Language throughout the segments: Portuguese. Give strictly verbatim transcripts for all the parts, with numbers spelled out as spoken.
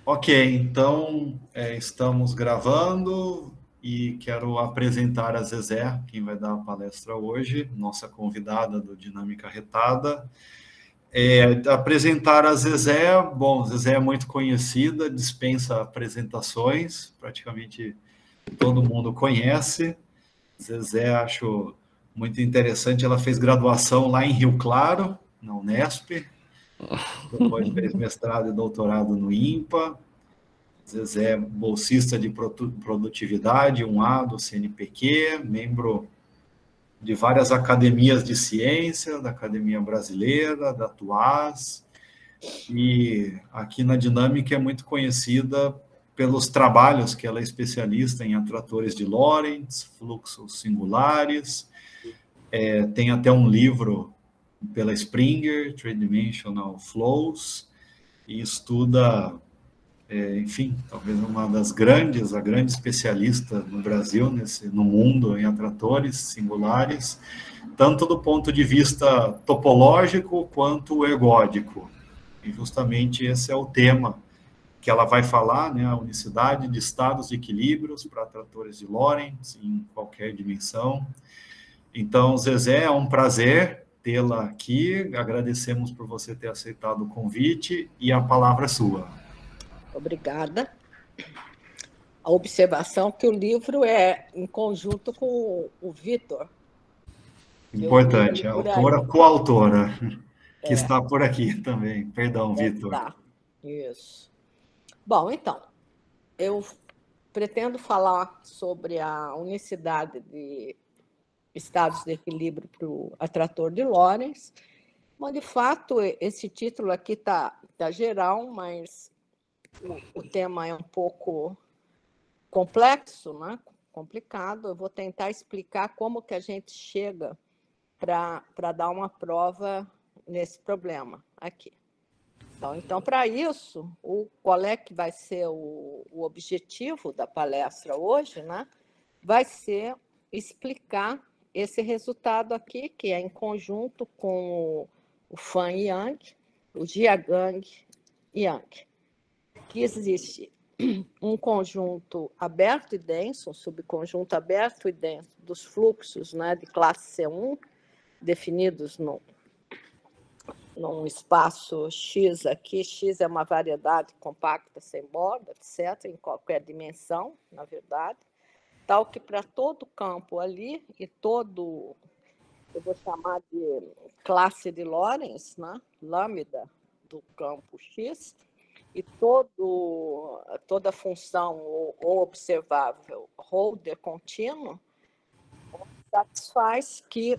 Ok, então é, estamos gravando e quero apresentar a Zezé, quem vai dar a palestra hoje, nossa convidada do Dinâmica Retada. É, apresentar a Zezé, bom, Zezé é muito conhecida, dispensa apresentações, praticamente todo mundo conhece. Zezé, acho muito interessante, ela fez graduação lá em Rio Claro, na Unesp, depois fez mestrado e doutorado no INPA. Zezé é bolsista de produtividade, um A do C N P Q, membro de várias academias de ciência, da Academia Brasileira, da Tuas, e aqui na Dinâmica é muito conhecida pelos trabalhos que ela é especialista em atratores de Lorentz, fluxos singulares, é, tem até um livro pela Springer, Three Dimensional Flows, e estuda, é, enfim, talvez uma das grandes, a grande especialista no Brasil, nesse, no mundo, em atratores singulares, tanto do ponto de vista topológico quanto ergódico. E justamente esse é o tema que ela vai falar, né, a unicidade de estados de equilíbrios para atratores de Lorentz em qualquer dimensão. Então, Zezé, é um prazer tê-la aqui, agradecemos por você ter aceitado o convite e a palavra é sua. Obrigada. A observação que o livro é em conjunto com o Vitor. Importante, a autora, coautora, que é. está por aqui também. Perdão, é, Vitor. Tá, isso. Bom, então, eu pretendo falar sobre a unicidade de estados de equilíbrio para o atrator de Lorentz, mas, de fato, esse título aqui está tá geral, mas o, o tema é um pouco complexo, né? Complicado. Eu vou tentar explicar como que a gente chega para dar uma prova nesse problema aqui. Então, então para isso, o, qual é que vai ser o, o objetivo da palestra hoje, né? Vai ser explicar esse resultado aqui, que é em conjunto com o, o Fan Yang, o Jiagang Yang, que existe um conjunto aberto e denso, um subconjunto aberto e denso dos fluxos, né, de classe C um, definidos no, num espaço X aqui. X é uma variedade compacta sem borda, etcétera, em qualquer dimensão, na verdade, tal que para todo campo ali e todo, eu vou chamar de classe de Lorentz, né, lambda do campo X, e todo, toda função ou observável holder contínuo satisfaz que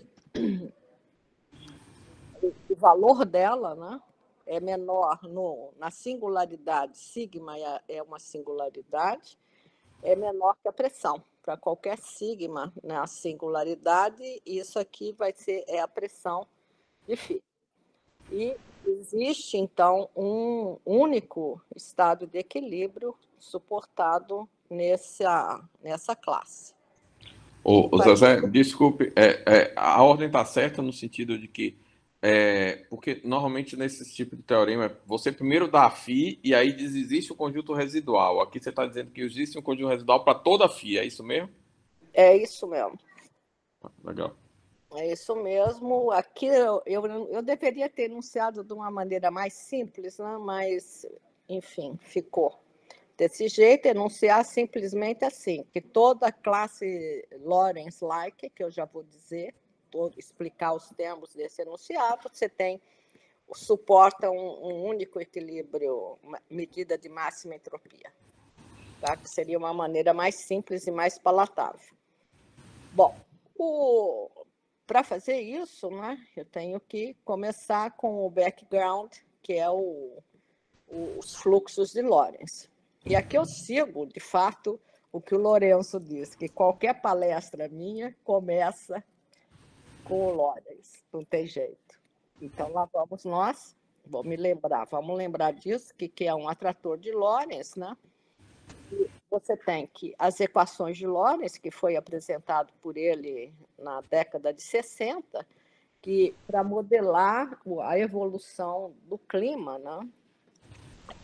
o valor dela, né, é menor no, na singularidade, sigma é uma singularidade, é menor que a pressão. Para qualquer sigma na, né, singularidade, isso aqui vai ser é a pressão de φ. E existe, então, um único estado de equilíbrio suportado nessa, nessa classe. Ô, ô Zezé, desculpe, é, é, a ordem está certa no sentido de que, é, porque normalmente nesse tipo de teorema, você primeiro dá a φ e aí diz existe o conjunto residual. Aqui você está dizendo que existe um conjunto residual para toda a φ, é isso mesmo? É isso mesmo. Legal. É isso mesmo. Aqui eu, eu, eu deveria ter enunciado de uma maneira mais simples, né? Mas, enfim, ficou desse jeito. Enunciar simplesmente assim, que toda classe Lorentz-like, que eu já vou dizer, todo, explicar os termos desse enunciado, você tem, suporta um, um único equilíbrio, medida de máxima entropia, tá? Que seria uma maneira mais simples e mais palatável. Bom, o... Para fazer isso, né, eu tenho que começar com o background, que é o, o, os fluxos de Lorentz. E aqui eu sigo, de fato, o que o Lourenço diz, que qualquer palestra minha começa com o Lorentz, não tem jeito. Então, lá vamos nós, vou me lembrar, vamos lembrar disso, que, que é um atrator de Lorentz, né? E você tem que as equações de Lorentz, que foi apresentado por ele na década de sessenta, que para modelar a evolução do clima, né,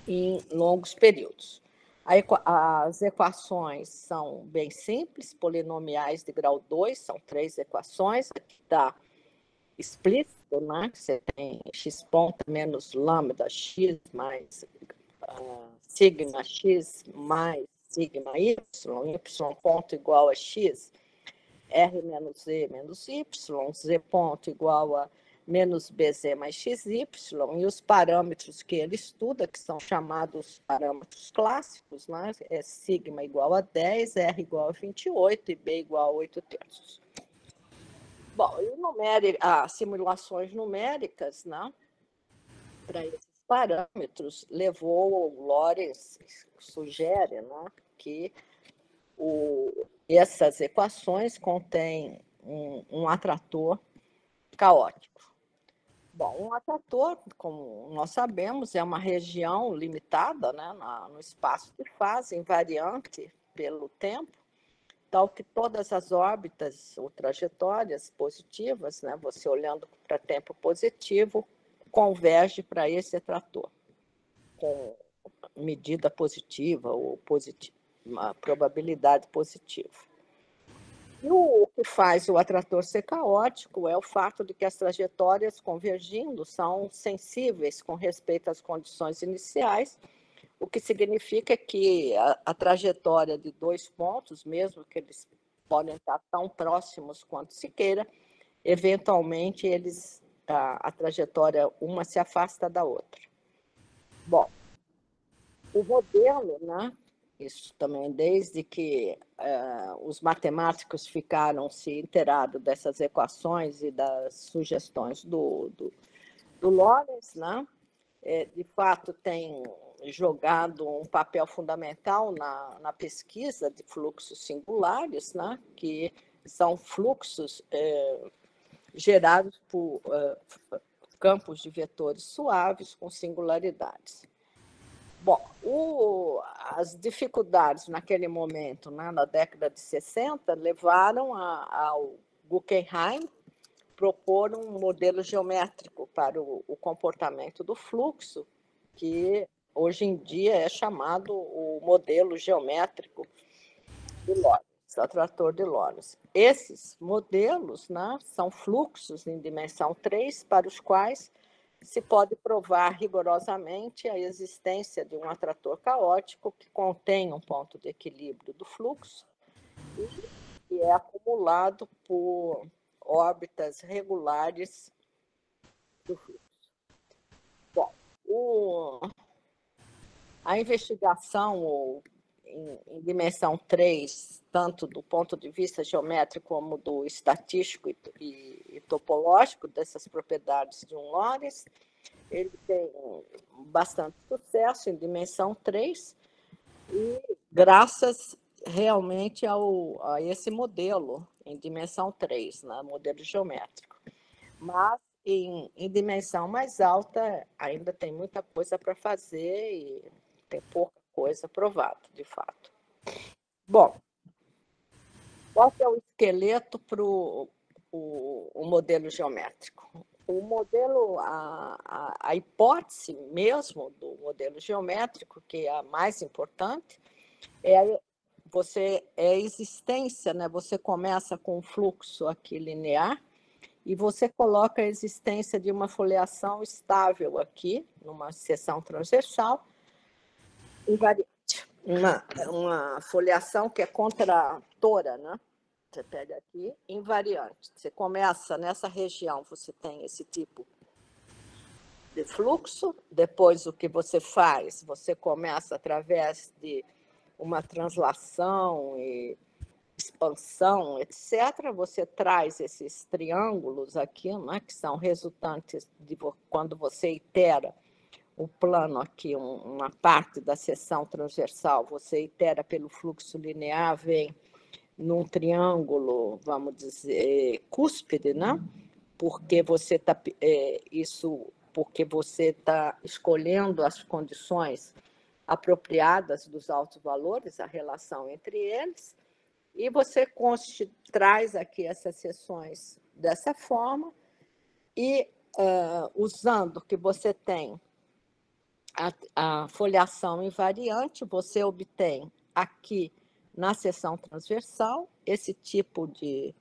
em longos períodos. As equações são bem simples, polinomiais de grau dois, são três equações, aqui está explícito, né? Você tem x ponto menos lambda x mais uh, sigma x mais sigma y, y ponto igual a x, r menos z menos y, z ponto igual a menos bz mais xy, e os parâmetros que ele estuda, que são chamados parâmetros clássicos, né? É sigma igual a dez, r igual a vinte e oito e b igual a oito terços. Bom, e numérica, ah, simulações numéricas, né? Para esses parâmetros, levou o Lorenz, sugere, né? Que o, essas equações contêm um, um atrator caótico. Bom, um atrator, como nós sabemos, é uma região limitada, né, no espaço de fase, invariante pelo tempo, tal que todas as órbitas ou trajetórias positivas, né, você olhando para tempo positivo, converge para esse atrator, com medida positiva ou positiva, uma probabilidade positiva. E o que faz o atrator ser caótico é o fato de que as trajetórias convergindo são sensíveis com respeito às condições iniciais, o que significa que a, a trajetória de dois pontos, mesmo que eles podem estar tão próximos quanto se queira, eventualmente eles, a, a trajetória uma se afasta da outra. Bom, o modelo, né? Isso também, desde que uh, os matemáticos ficaram se inteirados dessas equações e das sugestões do, do, do Lorenz, né? É, de fato, tem jogado um papel fundamental na, na pesquisa de fluxos singulares, né? Que são fluxos é, gerados por uh, campos de vetores suaves com singularidades. Bom, o, as dificuldades naquele momento, né, na década de sessenta, levaram a, ao Guggenheim propor um modelo geométrico para o, o comportamento do fluxo, que hoje em dia é chamado o modelo geométrico de Lorenz, atrator de Lorenz. Esses modelos, né, são fluxos em dimensão três para os quais se pode provar rigorosamente a existência de um atrator caótico que contém um ponto de equilíbrio do fluxo e que é acumulado por órbitas regulares do fluxo. Bom, o, a investigação em, em dimensão três, tanto do ponto de vista geométrico como do estatístico e, e, e topológico dessas propriedades de um Lorenz, ele tem bastante sucesso em dimensão três e graças realmente ao, a esse modelo em dimensão três, né, modelo geométrico. Mas em, em dimensão mais alta ainda tem muita coisa para fazer e tem pouca coisa provada, de fato. Bom, qual é o esqueleto para o, o modelo geométrico? O modelo, a, a, a hipótese mesmo do modelo geométrico, que é a mais importante, é, você, é a existência, né? Você começa com um fluxo aqui linear e você coloca a existência de uma foliação estável aqui, numa seção transversal, invariante. Uma, uma foliação que é contratora, né? Você pega aqui, invariante. Você começa nessa região, você tem esse tipo de fluxo, depois o que você faz? Você começa através de uma translação e expansão, etcétera. Você traz esses triângulos aqui, né, que são resultantes de quando você itera o plano aqui, uma parte da seção transversal, você itera pelo fluxo linear, vem num triângulo, vamos dizer, cúspide, né? Porque você está é, isso, porque você está escolhendo as condições apropriadas dos altos valores, a relação entre eles, e você traz aqui essas seções dessa forma e uh, usando que você tem a, a foliação invariante, você obtém aqui na seção transversal esse tipo de,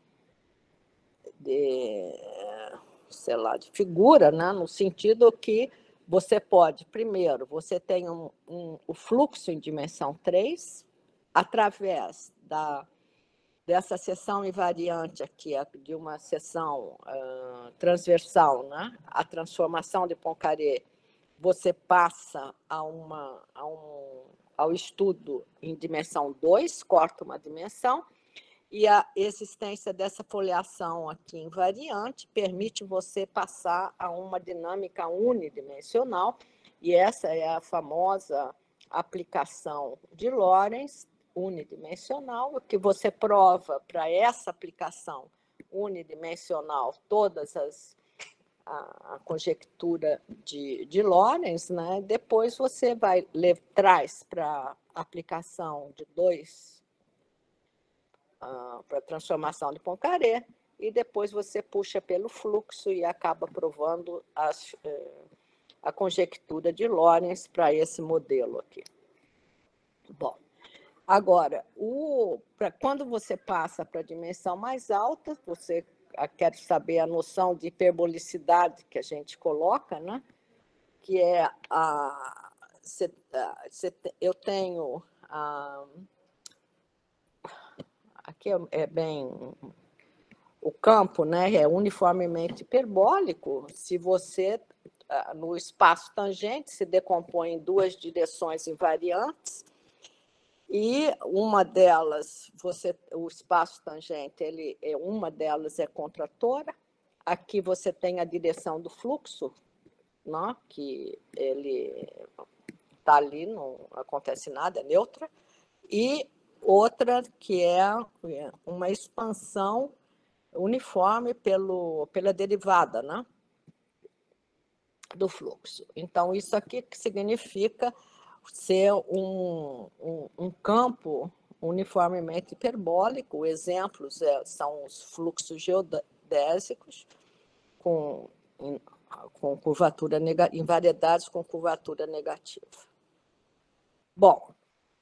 de, sei lá, de figura, né? No sentido que você pode, primeiro, você tem um, um, o fluxo em dimensão três, através da, dessa seção invariante aqui, de uma seção uh, transversal, né? A transformação de Poincaré, você passa a uma, a um, ao estudo em dimensão dois, corta uma dimensão, e a existência dessa foliação aqui invariante permite você passar a uma dinâmica unidimensional, e essa é a famosa aplicação de Lorentz unidimensional, que você prova para essa aplicação unidimensional todas as a, a conjectura de, de Lorentz, né? Depois você vai traz para a aplicação de dois, uh, para a transformação de Poincaré, e depois você puxa pelo fluxo e acaba provando as, uh, a conjectura de Lorentz para esse modelo aqui. Bom, agora, o, pra, quando você passa para a dimensão mais alta, você quer saber a noção de hiperbolicidade que a gente coloca, né? Que é a... Cê, cê, eu tenho... A, aqui é, é bem... O campo, né, é uniformemente hiperbólico. Se você, no espaço tangente, se decompõe em duas direções invariantes, e uma delas, você, o espaço tangente, ele, uma delas é contratora. Aqui você tem a direção do fluxo, né, que ele está ali, não acontece nada, é neutra. E outra que é uma expansão uniforme pelo, pela derivada, né, do fluxo. Então, isso aqui que significa ser um, um, um campo uniformemente hiperbólico. Exemplos é, são os fluxos geodésicos com, com curvatura negativa, em variedades com curvatura negativa. Bom,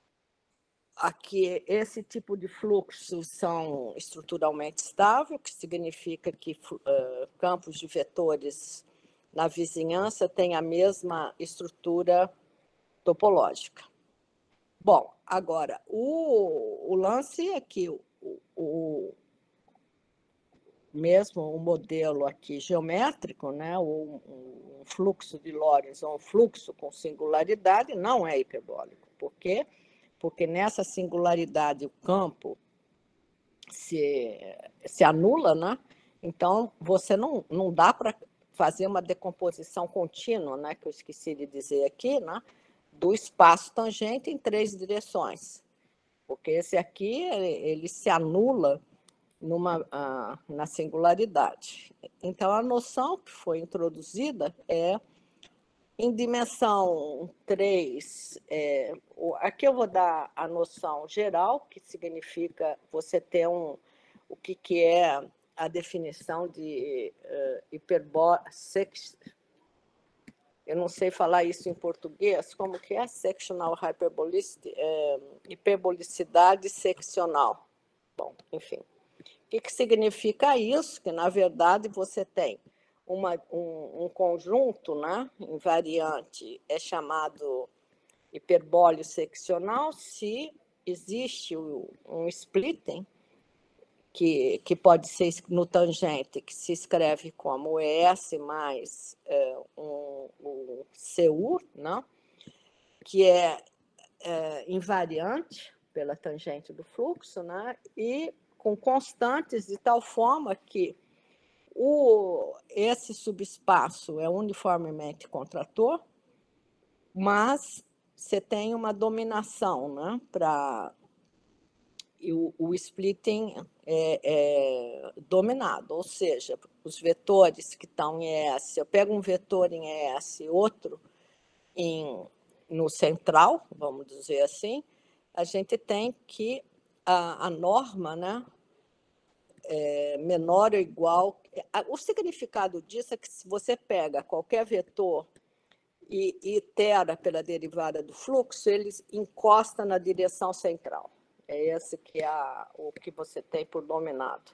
aqui esse tipo de fluxos são estruturalmente estáveis, que significa que uh, campos de vetores na vizinhança têm a mesma estrutura topológica. Bom, agora, o, o lance é que o, o, mesmo o modelo aqui geométrico, né, o, um fluxo de Lorentz ou um fluxo com singularidade não é hiperbólico. Por quê? Porque nessa singularidade o campo se, se anula, né? Então você não, não dá para fazer uma decomposição contínua, né, que eu esqueci de dizer aqui, né, do espaço tangente em três direções, porque esse aqui ele, ele se anula numa, ah, na singularidade. Então, a noção que foi introduzida é, em dimensão três, é, aqui eu vou dar a noção geral, que significa você ter um, o que, que é a definição de uh, hiperbólica, eu não sei falar isso em português, como que é sectional hyperbolicidade, é, hiperbolicidade seccional. Bom, enfim. O que, que significa isso? Que, na verdade, você tem uma, um, um conjunto, né, invariante, é chamado hiperbólio seccional, se existe um splitting, Que, que pode ser no tangente, que se escreve como E S mais é, um, um C U, né? Que é, é invariante pela tangente do fluxo, né? E com constantes de tal forma que o, esse subespaço é uniformemente contrator, mas você tem uma dominação, né? Para E o, o splitting é, é dominado, ou seja, os vetores que estão em E S, eu pego um vetor em E S e outro em, no central, vamos dizer assim, a gente tem que a, a norma, né, é menor ou igual. O significado disso é que se você pega qualquer vetor e, e tera pela derivada do fluxo, ele encosta na direção central. É esse que é a, o que você tem por dominado.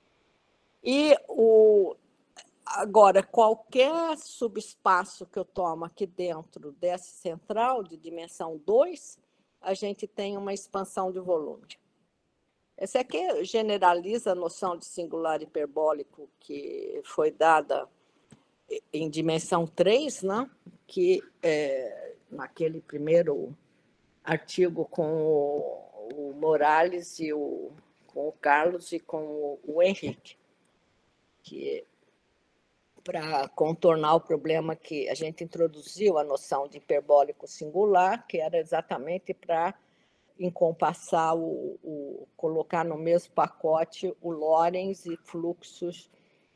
E o, agora, qualquer subespaço que eu tomo aqui dentro dessa central de dimensão dois, a gente tem uma expansão de volume. Esse aqui generaliza a noção de singular hiperbólico que foi dada em dimensão três, né? Que é, naquele primeiro artigo com o, o Morales e o, com o Carlos e com o, o Henrique, que para contornar o problema que a gente introduziu a noção de hiperbólico singular, que era exatamente para encompassar, o, o, colocar no mesmo pacote o Lorentz e fluxos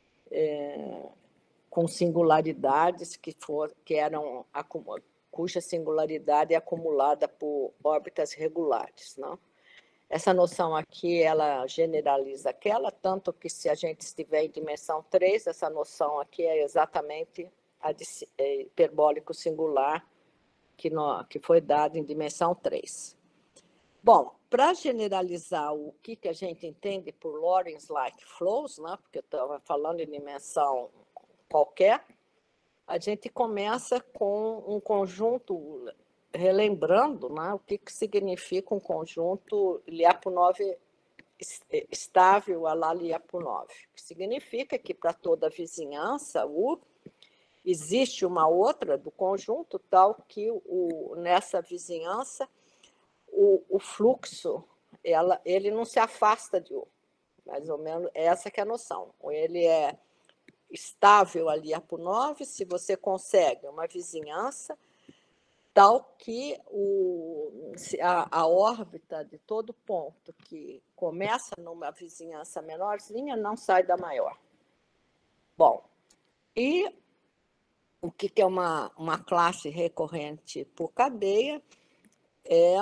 é, com singularidades que, for, que eram, cuja singularidade é acumulada por órbitas regulares. Não? Essa noção aqui, ela generaliza aquela, tanto que se a gente estiver em dimensão três, essa noção aqui é exatamente a de hiperbólico singular que, no, que foi dada em dimensão três. Bom, para generalizar o que, que a gente entende por Lorentz-like flows, né, porque eu estava falando em dimensão qualquer, a gente começa com um conjunto, relembrando, né, o que, que significa um conjunto Lyapunov estável a lá Lyapunov, que significa que para toda a vizinhança U existe uma outra do conjunto tal que o, nessa vizinhança O, o fluxo, ela, ele não se afasta de U, mais ou menos, essa que é a noção. Ele é estável ali a Lyapunov, se você consegue uma vizinhança tal que o, a, a órbita de todo ponto que começa numa vizinhança menorzinha não sai da maior. Bom, e o que, que é uma, uma classe recorrente por cadeia? É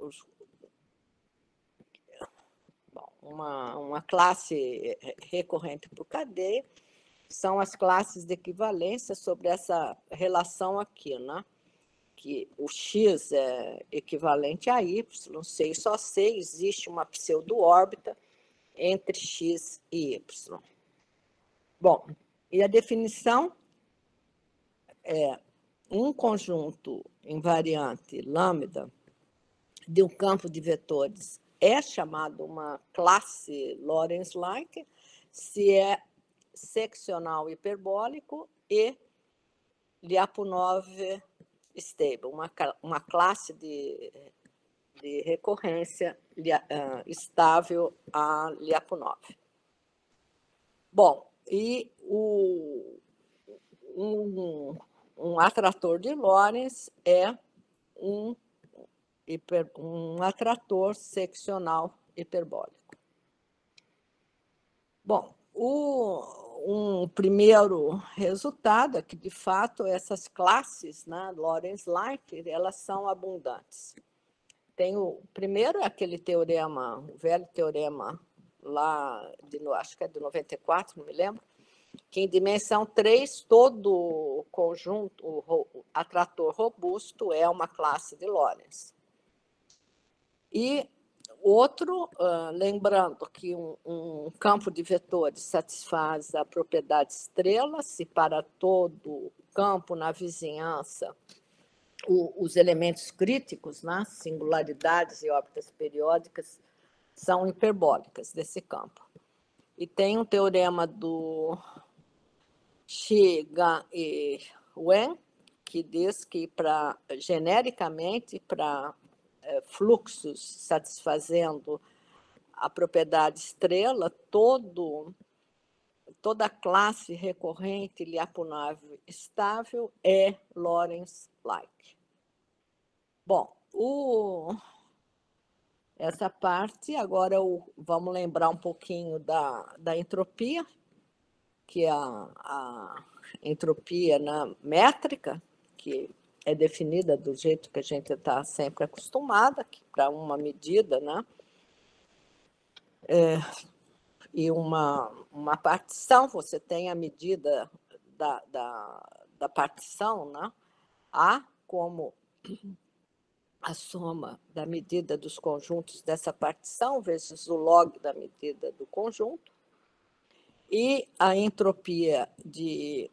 uma, uma classe recorrente por cadeia, são as classes de equivalência sobre essa relação aqui, né? Que o X é equivalente a Y, C e só C, existe uma pseudo-órbita entre X e Y. Bom, e a definição é um conjunto invariante lambda de um campo de vetores é chamado uma classe Lorentz-like se é seccional hiperbólico e Lyapunov stable, uma, uma classe de, de recorrência uh, estável a Lyapunov. Bom, e o, um, um atrator de Lorentz é um Hiper, um atrator seccional hiperbólico. Bom, o, um primeiro resultado é que, de fato, essas classes, né, Lorentz-like, elas são abundantes. Tem o primeiro é aquele teorema, o velho teorema lá, de, acho que é de noventa e quatro, não me lembro, que em dimensão três, todo o conjunto, o atrator robusto é uma classe de Lorentz. E outro, uh, lembrando que um, um campo de vetores satisfaz a propriedade estrela, se para todo campo na vizinhança o, os elementos críticos, né, singularidades e órbitas periódicas, são hiperbólicas desse campo. E tem um teorema do Xi, Gan e Wen, que diz que, pra, genericamente, para fluxos satisfazendo a propriedade estrela, todo, toda classe recorrente Lyapunov estável é Lorentz-like. Bom, o, essa parte, agora o, vamos lembrar um pouquinho da, da entropia, que é a, a entropia na métrica, que é definida do jeito que a gente está sempre acostumada, para uma medida, né? É, e uma, uma partição, você tem a medida da, da, da partição, né? A como a soma da medida dos conjuntos dessa partição vezes o log da medida do conjunto, e a entropia de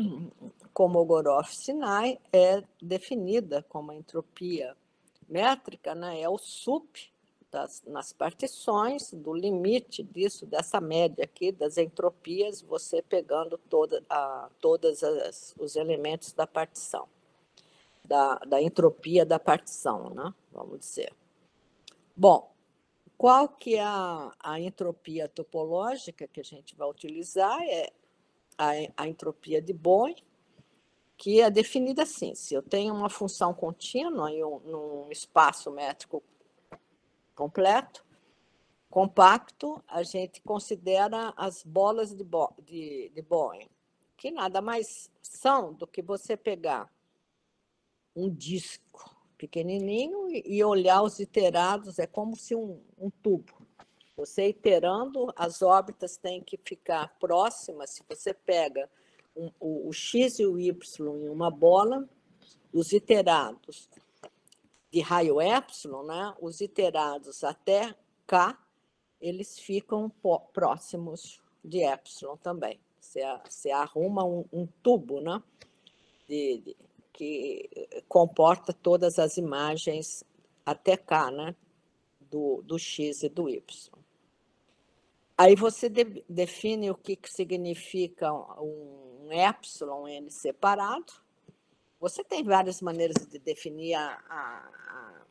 Kolmogorov-Sinai é definida como a entropia métrica, né? É o sup das, nas partições, do limite disso, dessa média aqui, das entropias, você pegando toda, a, todos os elementos da partição. Da, da entropia da partição, né? Vamos dizer. Bom, qual que é a, a entropia topológica que a gente vai utilizar? É a, a entropia de Bohm, que é definida assim: se eu tenho uma função contínua em um, num espaço métrico completo, compacto, a gente considera as bolas de, Bo, de, de Bohm, que nada mais são do que você pegar um disco pequenininho e olhar os iterados, é como se um, um tubo. Você iterando, as órbitas têm que ficar próximas. Se você pega um, o, o x e o y em uma bola, os iterados de raio epsilon, né, os iterados até k, eles ficam próximos de epsilon também. Você, você arruma um, um tubo, né, de, de que comporta todas as imagens até cá, né, do, do x e do y. Aí você de, define o que, que significa um, um epsilon n separado. Você tem várias maneiras de definir a, a, a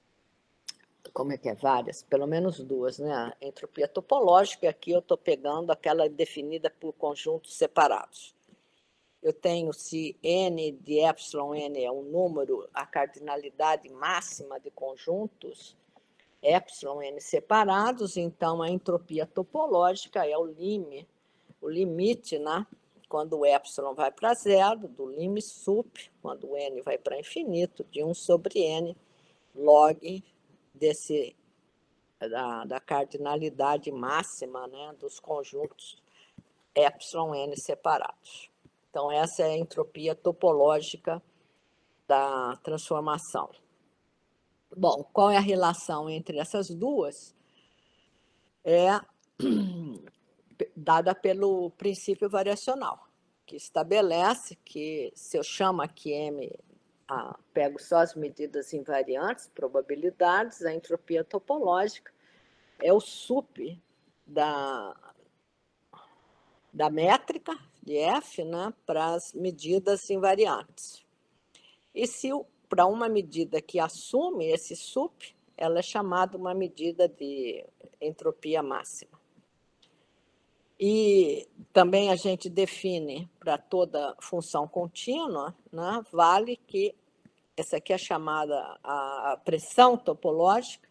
como é que é várias? Pelo menos duas, né? A entropia topológica, aqui eu estou pegando aquela definida por conjuntos separados. Eu tenho, se n de epsilon n é um número, a cardinalidade máxima de conjuntos epsilon n separados, então a entropia topológica é o limite, o limite, né? Quando o epsilon vai para zero, do lim sup, quando o n vai para infinito, de um sobre n, log desse, da, da cardinalidade máxima, né? Dos conjuntos epsilon n separados. Então, essa é a entropia topológica da transformação. Bom, qual é a relação entre essas duas? É dada pelo princípio variacional, que estabelece que, se eu chamo aqui M, ah, pego só as medidas invariantes, probabilidades, a entropia topológica é o sup da, da métrica de F, né, para as medidas invariantes. E se para uma medida que assume esse sup, ela é chamada uma medida de entropia máxima. E também a gente define para toda função contínua, né, vale que essa aqui é chamada a pressão topológica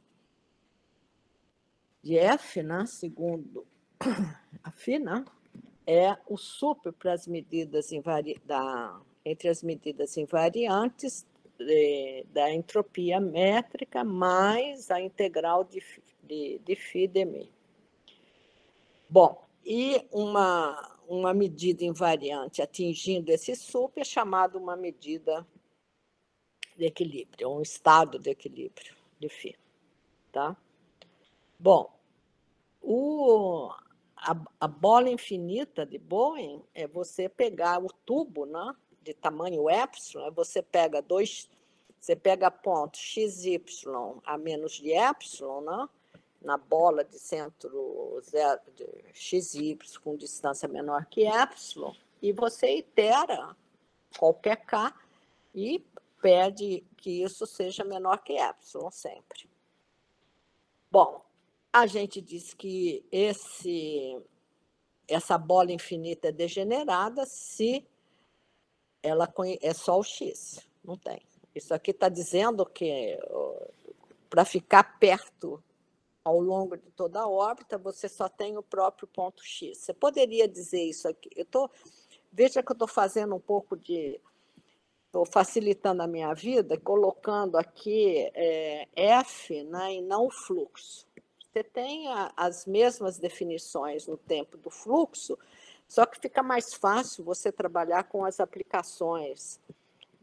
de F, né, segundo a Phi, né, é o sup para as medidas invari... da... entre as medidas invariantes de... da entropia métrica mais a integral de, de... de Phi de Mi. Bom, e uma, uma medida invariante atingindo esse sup é chamada uma medida de equilíbrio, um estado de equilíbrio de Phi. Tá? Bom, o... A, a bola infinita de Bohm é você pegar o tubo, né, de tamanho epsilon, você pega dois, você pega pontos xy a menos de epsilon, né, na bola de centro zero, de xy com distância menor que epsilon, e você itera qualquer k e pede que isso seja menor que epsilon sempre. Bom, a gente diz que esse, essa bola infinita é degenerada se ela é só o x, não tem. Isso aqui está dizendo que para ficar perto ao longo de toda a órbita, você só tem o próprio ponto x. Você poderia dizer isso aqui. Eu tô, veja que eu estou fazendo um pouco de... Estou facilitando a minha vida, colocando aqui é, F, né, e não o fluxo. Você tem a, as mesmas definições no tempo do fluxo, só que fica mais fácil você trabalhar com as aplicações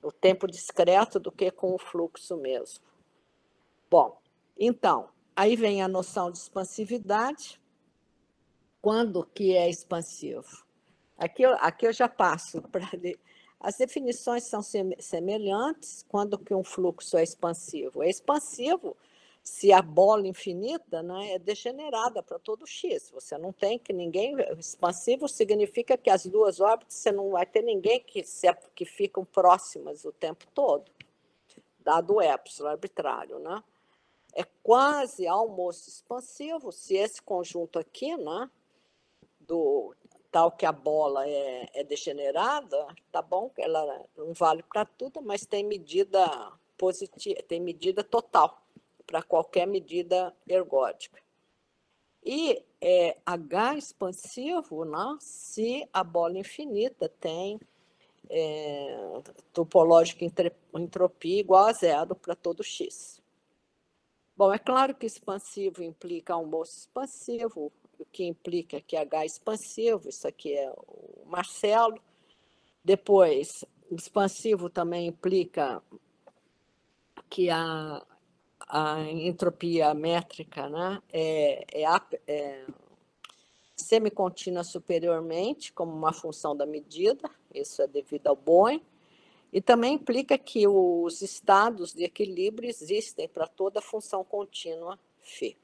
o tempo discreto do que com o fluxo mesmo. Bom, então, aí vem a noção de expansividade. Quando que é expansivo? Aqui eu, aqui eu já passo para... As definições são semelhantes quando que um fluxo é expansivo. É expansivo se a bola infinita, né, é degenerada para todo x. Você não tem que ninguém... Expansivo significa que as duas órbitas, você não vai ter ninguém que, se, que ficam próximas o tempo todo, dado o épsilon arbitrário, né? É quase almoço expansivo se esse conjunto aqui, né, do tal que a bola é, é degenerada, tá bom, que ela não vale para tudo, mas tem medida positiva, tem medida total para qualquer medida ergódica. E é H expansivo, né, se a bola infinita tem é, topológica entropia igual a zero para todo x. Bom, é claro que expansivo implica almoço expansivo, o que implica que H é expansivo, isso aqui é o Marcelo. Depois, expansivo também implica que a, a entropia métrica, né, é, é, é semicontínua superiormente, como uma função da medida, isso é devido ao Bohm. E também implica que os estados de equilíbrio existem para toda função contínua φ.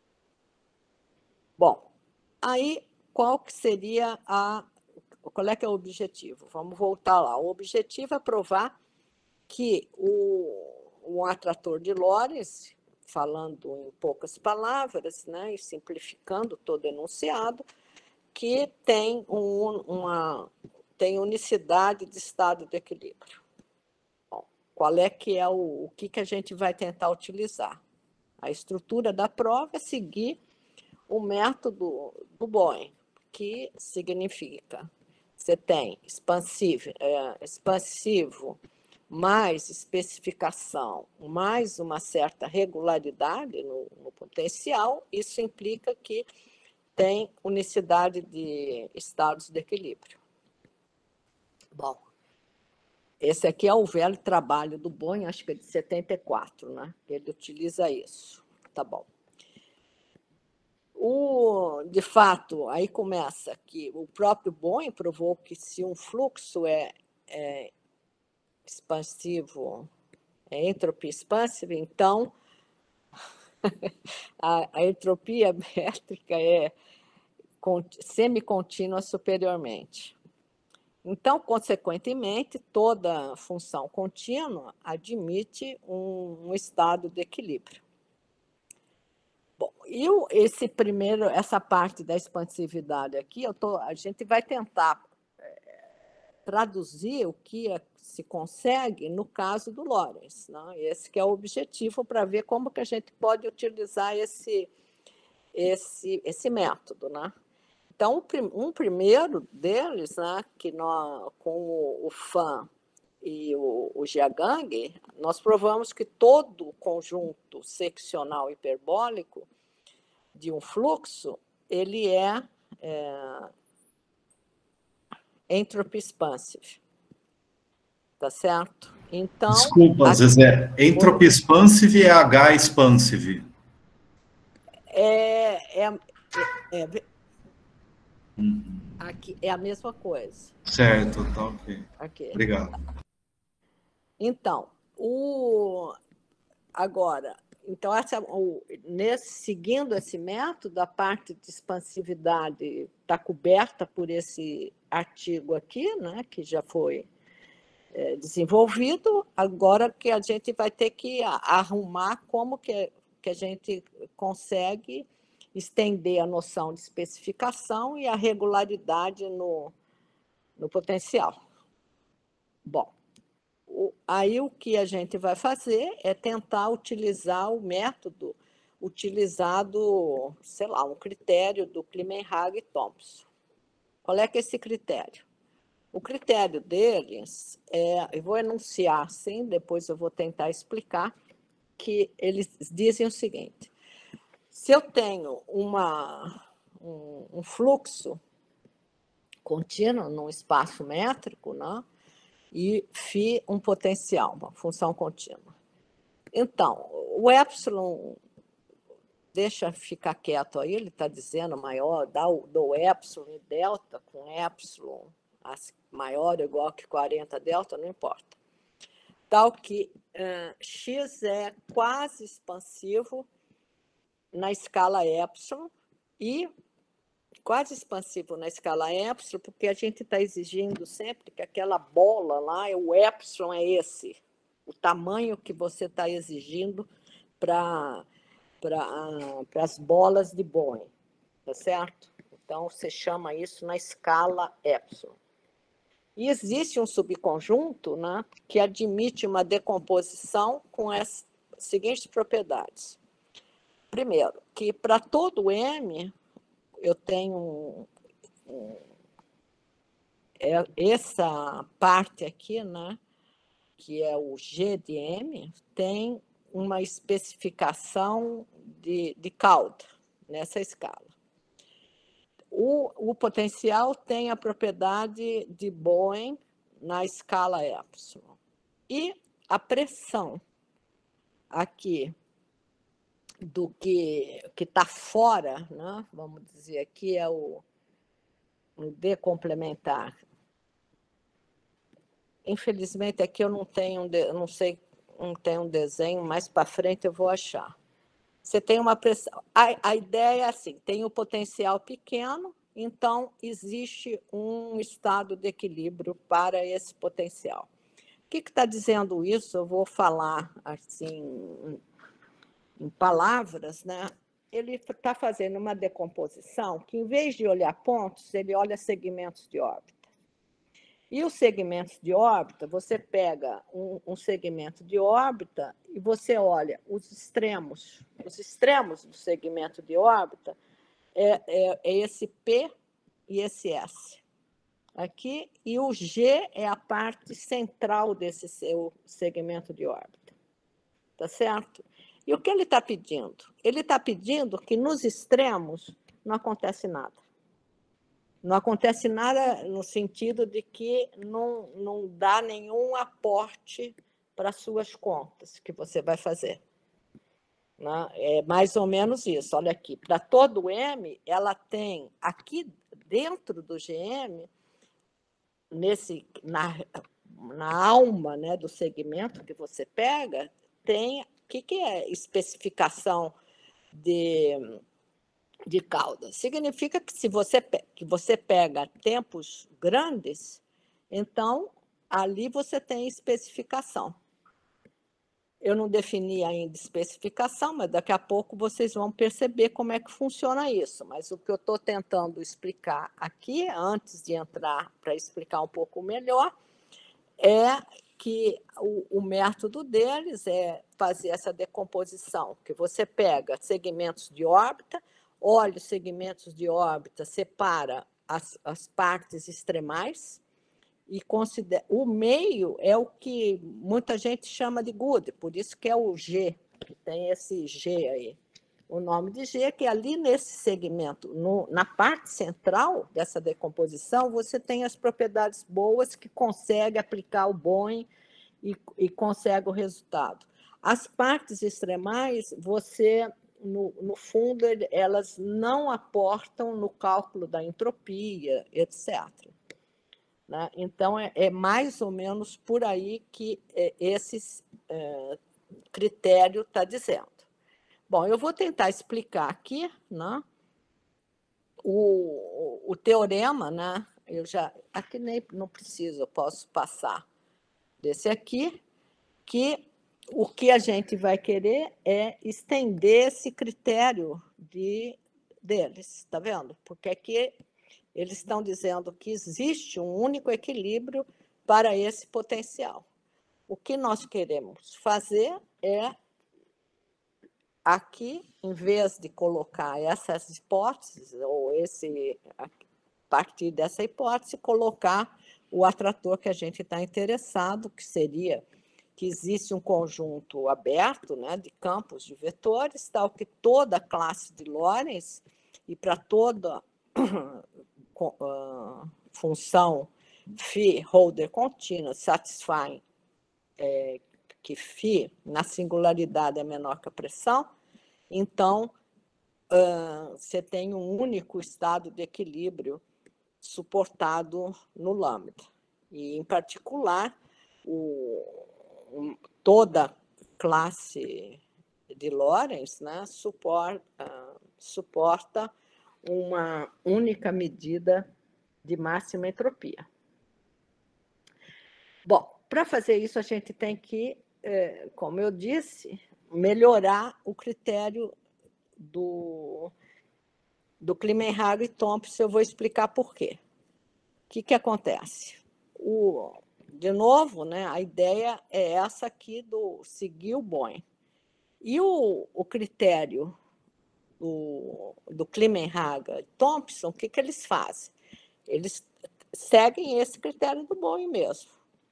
Bom, aí qual que seria a... Qual é que é o objetivo? Vamos voltar lá. O objetivo é provar que o, um atrator de Lorentz, falando em poucas palavras, né, e simplificando todo o enunciado, que tem, um, uma, tem unicidade de estado de equilíbrio. Qual é que é o, o que, que a gente vai tentar utilizar? A estrutura da prova é seguir o método do Bohm, que significa, você tem expansivo, é, expansivo mais especificação, mais uma certa regularidade no, no potencial, isso implica que tem unicidade de estados de equilíbrio. Bom, esse aqui é o velho trabalho do Bohm, acho que é de setenta e quatro, né? Ele utiliza isso. Tá bom. O, de fato, aí começa que o próprio Bohm provou que se um fluxo é, é expansivo, é entropia expansiva, então a, a entropia métrica é semicontínua superiormente. Então, consequentemente, toda função contínua admite um, um estado de equilíbrio. Bom, e esse primeiro, essa parte da expansividade aqui, eu tô, a gente vai tentar é, traduzir o que é, se consegue no caso do Lorentz, né? Esse que é o objetivo para ver como que a gente pode utilizar esse, esse, esse método, né? Então, um primeiro deles, né, que nós, com o, o Fan e o, o Jiagang, nós provamos que todo conjunto seccional hiperbólico de um fluxo, ele é, é entropy expansive. Tá certo? Então... Desculpa, aqui, Zezé. Entropy expansive é H expansive? É... é, é, é Uhum. Aqui é a mesma coisa. Certo, tá ok. Aqui. Obrigado. Então, o... agora, então essa, o... nesse, seguindo esse método, a parte de expansividade está coberta por esse artigo aqui, né, que já foi é, desenvolvido, agora que a gente vai ter que arrumar como que, que a gente consegue estender a noção de especificação e a regularidade no, no potencial. Bom, o, aí o que a gente vai fazer é tentar utilizar o método utilizado, sei lá, um critério do Klimenhag e Thompson. Qual é que é esse critério? O critério deles, é, eu vou enunciar assim, depois eu vou tentar explicar, que eles dizem o seguinte: se eu tenho uma, um, um fluxo contínuo num espaço métrico, né, e φ um potencial, uma função contínua. Então, o epsilon, deixa ficar quieto aí, ele está dizendo maior, dá o, do epsilon e delta, com epsilon maior ou igual que quarenta delta, não importa. Tal que uh, x é quase expansivo na escala epsilon e quase expansivo na escala epsilon, porque a gente está exigindo sempre que aquela bola lá, o epsilon é esse, o tamanho que você está exigindo para para as bolas de Bohm, tá certo? Então, você chama isso na escala epsilon. E existe um subconjunto, né, que admite uma decomposição com as seguintes propriedades. Primeiro, que para todo M, eu tenho um, um, é, essa parte aqui, né, que é o G de M, tem uma especificação de, de cauda nessa escala. O, o potencial tem a propriedade de Bohm na escala epsilon. E a pressão aqui do que está fora, né? Vamos dizer aqui, é o, o D complementar. Infelizmente, aqui eu não tenho, não sei, não tenho um desenho, mais para frente eu vou achar. Você tem uma pressão. A, a ideia é assim: tem o potencial pequeno, então existe um estado de equilíbrio para esse potencial. O que está dizendo isso? Eu vou falar assim, em palavras, né? Ele está fazendo uma decomposição que, em vez de olhar pontos, ele olha segmentos de órbita. E os segmentos de órbita, você pega um, um segmento de órbita e você olha os extremos. Os extremos do segmento de órbita é, é, é esse P e esse S. Aqui, e o G é a parte central desse seu segmento de órbita. Tá certo? E o que ele está pedindo? Ele está pedindo que nos extremos não acontece nada. Não acontece nada no sentido de que não, não dá nenhum aporte para as suas contas que você vai fazer. Né? É mais ou menos isso. Olha aqui, para todo M, ela tem aqui dentro do G M, nesse, na, na alma, né, do segmento que você pega, tem o que, que é especificação de... de cauda. Significa que se você, que você pega tempos grandes, então ali você tem especificação. Eu não defini ainda especificação, mas daqui a pouco vocês vão perceber como é que funciona isso. Mas o que eu estou tentando explicar aqui, antes de entrar para explicar um pouco melhor, é que o, o método deles é fazer essa decomposição, que você pega segmentos de órbita, olha os segmentos de órbita, separa as, as partes extremais e considera... O meio é o que muita gente chama de Good, por isso que é o G, que tem esse G aí. O nome de G é que ali nesse segmento, no, na parte central dessa decomposição, você tem as propriedades boas que consegue aplicar o Bohm e, e consegue o resultado. As partes extremais, você... No, no fundo, elas não aportam no cálculo da entropia, etcétera. Né? Então, é, é mais ou menos por aí que é, esse é, critério está dizendo. Bom, eu vou tentar explicar aqui, né, o, o teorema, né, eu já, aqui nem não preciso, eu posso passar desse aqui, que o que a gente vai querer é estender esse critério de, deles, está vendo? Porque aqui eles estão dizendo que existe um único equilíbrio para esse potencial. O que nós queremos fazer é, aqui, em vez de colocar essas hipóteses, ou esse, a partir dessa hipótese, colocar o atrator que a gente está interessado, que seria que existe um conjunto aberto, né, de campos de vetores, tal que toda a classe de Lorentz, e para toda uh, função Phi holder continuous satisfying, é, que Phi na singularidade é menor que a pressão, então uh, você tem um único estado de equilíbrio suportado no lambda. E, em particular, o, um, toda classe de Lorentz, né, suporta, uh, suporta uma única medida de máxima entropia. Bom, para fazer isso, a gente tem que, eh, como eu disse, melhorar o critério do, do Klimenhaga e Thompson. Eu vou explicar por quê. O que, que acontece? O, de novo, né, a ideia é essa aqui do seguir o Bohm. E o, o critério do, do Klimenhaga e Thompson, o que, que eles fazem? Eles seguem esse critério do Bohm mesmo.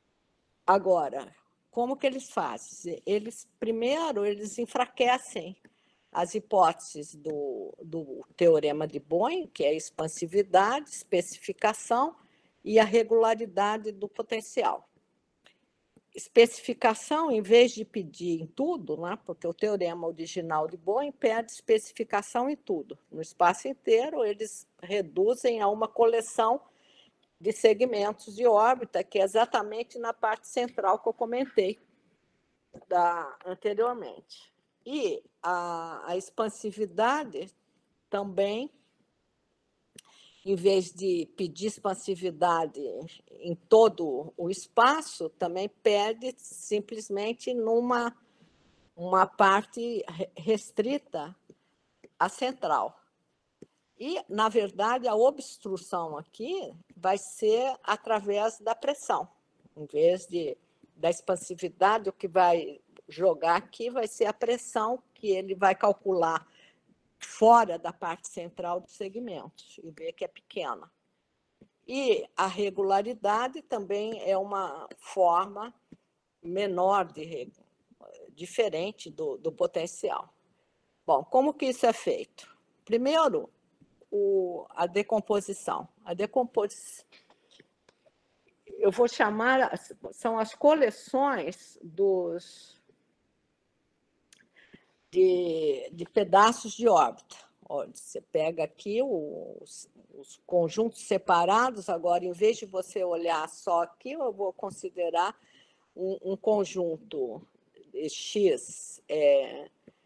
Agora, como que eles fazem? Eles, primeiro, eles enfraquecem as hipóteses do, do teorema de Bohm, que é a expansividade, especificação e a regularidade do potencial. Especificação, em vez de pedir em tudo, né, porque o teorema original de Bohm pede especificação em tudo. No espaço inteiro, eles reduzem a uma coleção de segmentos de órbita, que é exatamente na parte central que eu comentei da, anteriormente. E a, a expansividade também, em vez de pedir expansividade em todo o espaço, também pede simplesmente numa uma parte restrita à central. E, na verdade, a obstrução aqui vai ser através da pressão. Em vez de, da expansividade, o que vai jogar aqui vai ser a pressão que ele vai calcular fora da parte central dos segmentos e ver que é pequena. E a regularidade também é uma forma menor, de, diferente do, do potencial. Bom, como que isso é feito? Primeiro, O, a decomposição. A decomposição, eu vou chamar, são as coleções dos, de, de pedaços de órbita. Olha, você pega aqui os, os conjuntos separados, agora, em vez de você olhar só aqui, eu vou considerar um, um conjunto X, é,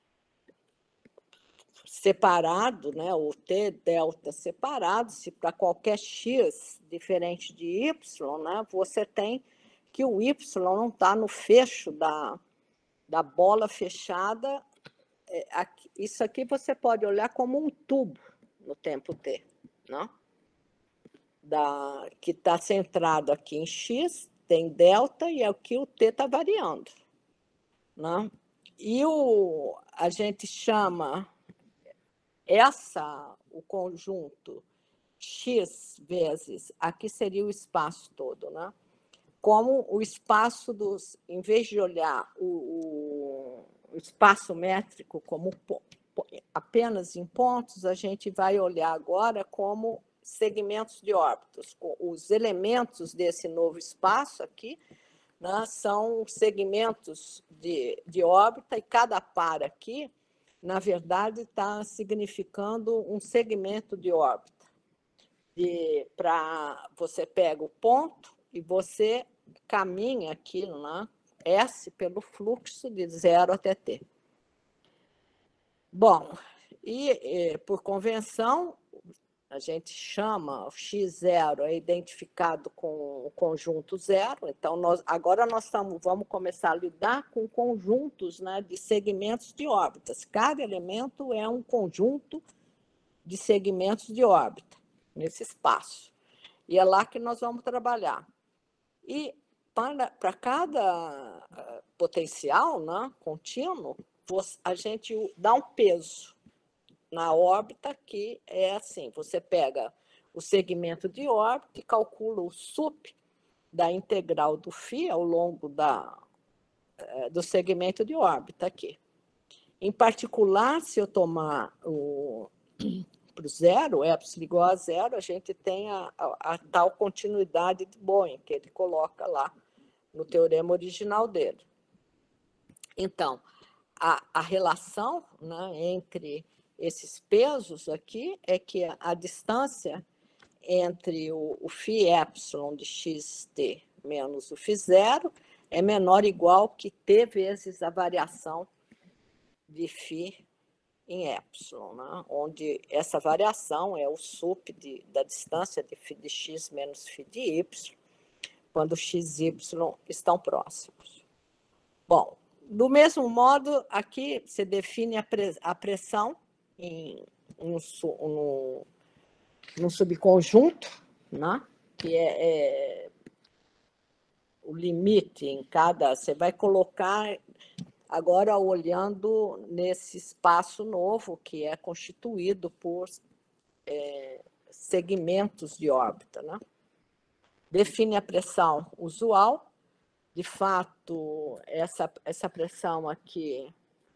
separado, né, o T delta separado, se para qualquer X diferente de Y, né, você tem que o Y não está no fecho da, da bola fechada. É, aqui, isso aqui você pode olhar como um tubo no tempo T, né, da, que está centrado aqui em X, tem delta, e aqui o T está variando. Né? E o, a gente chama essa, o conjunto X vezes, aqui seria o espaço todo, né? Como o espaço dos, em vez de olhar o, o espaço métrico como apenas em pontos, a gente vai olhar agora como segmentos de órbitas. Os elementos desse novo espaço aqui, né, são segmentos de, de órbita, e cada par aqui, na verdade, está significando um segmento de órbita. De, pra, você pega o ponto e você caminha aqui, né, S pelo fluxo de zero até T. Bom, e, e por convenção, a gente chama o X zero, é identificado com o conjunto zero, então nós, agora nós estamos, vamos começar a lidar com conjuntos, né, de segmentos de órbitas. Cada elemento é um conjunto de segmentos de órbita, nesse espaço. E é lá que nós vamos trabalhar. E para, para cada potencial, né, contínuo, a gente dá um peso na órbita, que é assim, você pega o segmento de órbita e calcula o sup da integral do φ ao longo da, do segmento de órbita aqui. Em particular, se eu tomar o para o zero, epsilon igual a zero, a gente tem a, a, a tal continuidade de Bohm, que ele coloca lá no teorema original dele. Então, a, a relação, né, entre esses pesos aqui é que a, a distância entre o, o φ epsilon de xt menos o φ zero é menor ou igual que t vezes a variação de φ em epsilon, né? Onde essa variação é o sup de, da distância de φ de x menos φ de y, quando x e y estão próximos. Bom, do mesmo modo, aqui você define a, pre, a pressão em um, no, no subconjunto, né? Que é, é o limite em cada... Você vai colocar... Agora, olhando nesse espaço novo, que é constituído por é, segmentos de órbita, né? Define a pressão usual. De fato, essa, essa pressão aqui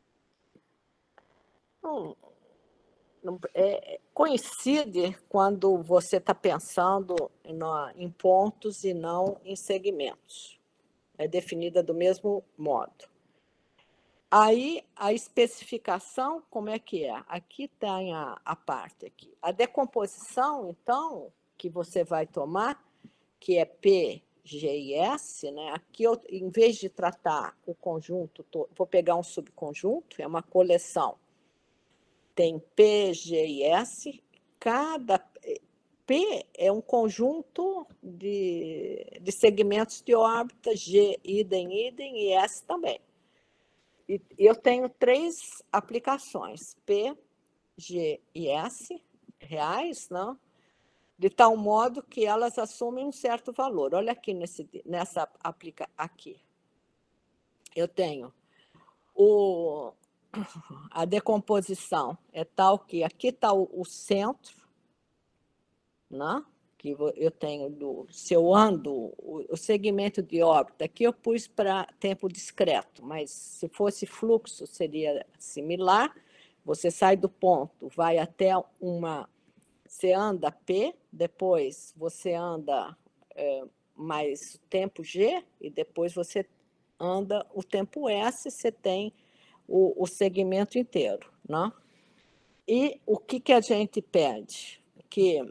não, não, é, coincide quando você está pensando no, em pontos e não em segmentos. É definida do mesmo modo. Aí, a especificação, como é que é? Aqui tem a, a parte aqui. A decomposição, então, que você vai tomar, que é P, G e S, né? Aqui, eu, em vez de tratar o conjunto, tô, vou pegar um subconjunto, é uma coleção. Tem P, G e S. Cada P é um conjunto de, de segmentos de órbita, G, idem, idem, e S também. E eu tenho três aplicações, P, G e S, reais, não? De tal modo que elas assumem um certo valor. Olha aqui nesse, nessa aplica aqui. Eu tenho o, a decomposição é tal que aqui está o, o centro, né? Que eu tenho do, se eu ando o, o segmento de órbita, aqui eu pus para tempo discreto, mas se fosse fluxo seria similar. Você sai do ponto, vai até uma, você anda P, depois você anda é, mais tempo G, e depois você anda o tempo S, você tem o, o segmento inteiro, né? E o que, que a gente pede? Que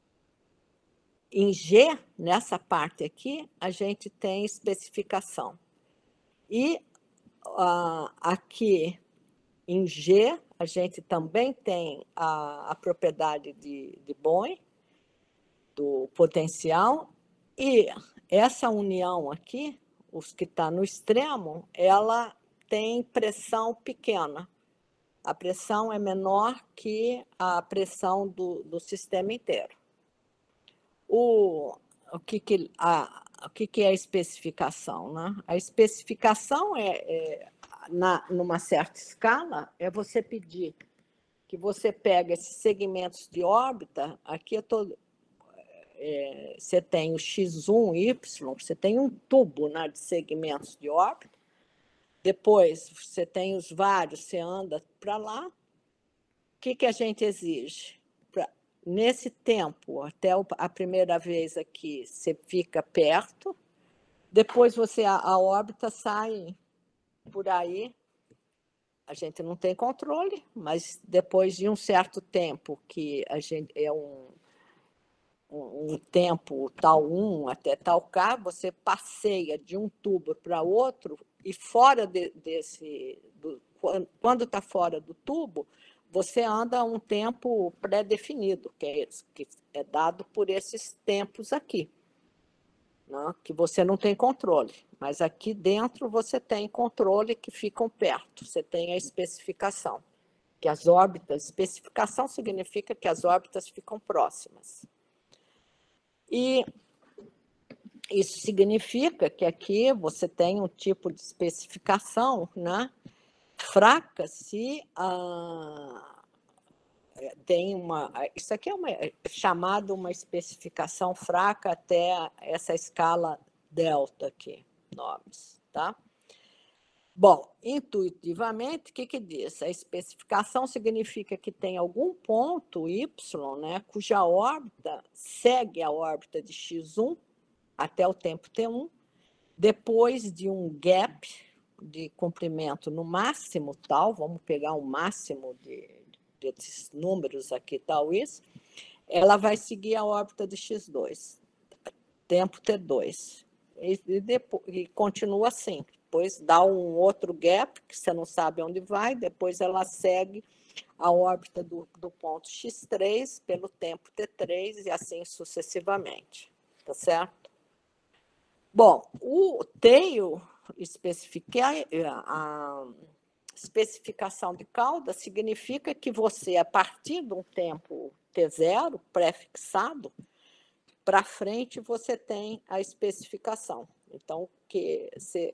em G, nessa parte aqui, a gente tem especificação. E uh, aqui em G, a gente também tem a, a propriedade de, de Bohm, do potencial, e essa união aqui, os que estão no extremo, ela tem pressão pequena. A pressão é menor que a pressão do, do sistema inteiro. O, o, que, que, a, o que, que é a especificação, né? A especificação é, é na, numa certa escala, é você pedir que você pegue esses segmentos de órbita, aqui eu tô, é, você tem o x um, y, você tem um tubo, né, de segmentos de órbita, depois você tem os vários, você anda para lá. O que, que a gente exige? Nesse tempo, até a primeira vez aqui, você fica perto, depois você, a, a órbita sai por aí, a gente não tem controle, mas depois de um certo tempo, que a gente é um, um, um tempo tal um até tal K, você passeia de um tubo para outro, e fora de, desse, do, quando está fora do tubo, você anda um tempo pré-definido, que é, que é dado por esses tempos aqui, né? Que você não tem controle, mas aqui dentro você tem controle que ficam perto, você tem a especificação, que as órbitas, especificação significa que as órbitas ficam próximas. E isso significa que aqui você tem um tipo de especificação, né, fraca se ah, tem uma... Isso aqui é, uma, é chamado uma especificação fraca até essa escala delta aqui, nomes, tá? Bom, intuitivamente, o que, que diz? A especificação significa que tem algum ponto Y, né, cuja órbita segue a órbita de x um até o tempo t um, depois de um gap de comprimento no máximo tal, vamos pegar o máximo de, desses números aqui, tal, isso, ela vai seguir a órbita de x dois, tempo t dois, e, e, depois, e continua assim. Depois dá um outro gap, que você não sabe onde vai, depois ela segue a órbita do, do ponto x três pelo tempo t três e assim sucessivamente, tá certo? Bom, o tail especifica, a especificação de cauda significa que você, a partir de um tempo t zero pré-fixado, para frente você tem a especificação. Então, que você...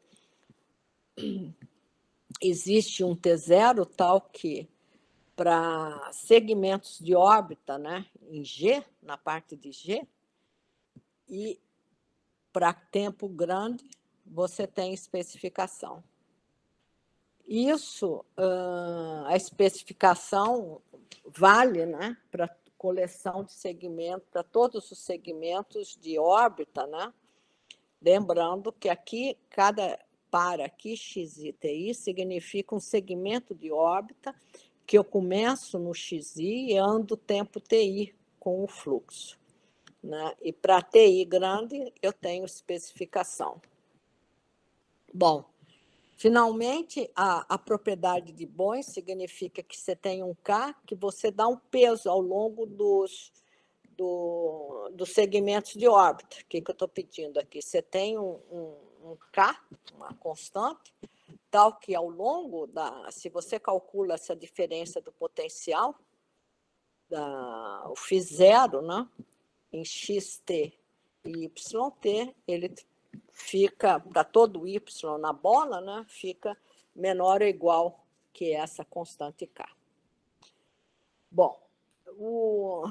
existe um t zero tal que, para segmentos de órbita, né, em G, na parte de G, e para tempo grande, você tem especificação. Isso, a especificação vale, né, para coleção de segmentos, para todos os segmentos de órbita, né? Lembrando que aqui, cada para aqui, x i t i, significa um segmento de órbita que eu começo no xi e ando tempo ti com o fluxo, né? E para ti grande, eu tenho especificação. Bom, finalmente, a, a propriedade de Bohm significa que você tem um K, que você dá um peso ao longo dos, do, dos segmentos de órbita. O que, que eu estou pedindo aqui? Você tem um, um, um K, uma constante, tal que ao longo da... Se você calcula essa diferença do potencial, da, o φ zero, né, em xt e yt, ele fica, para todo y na bola, né, fica menor ou igual que essa constante K. Bom, o,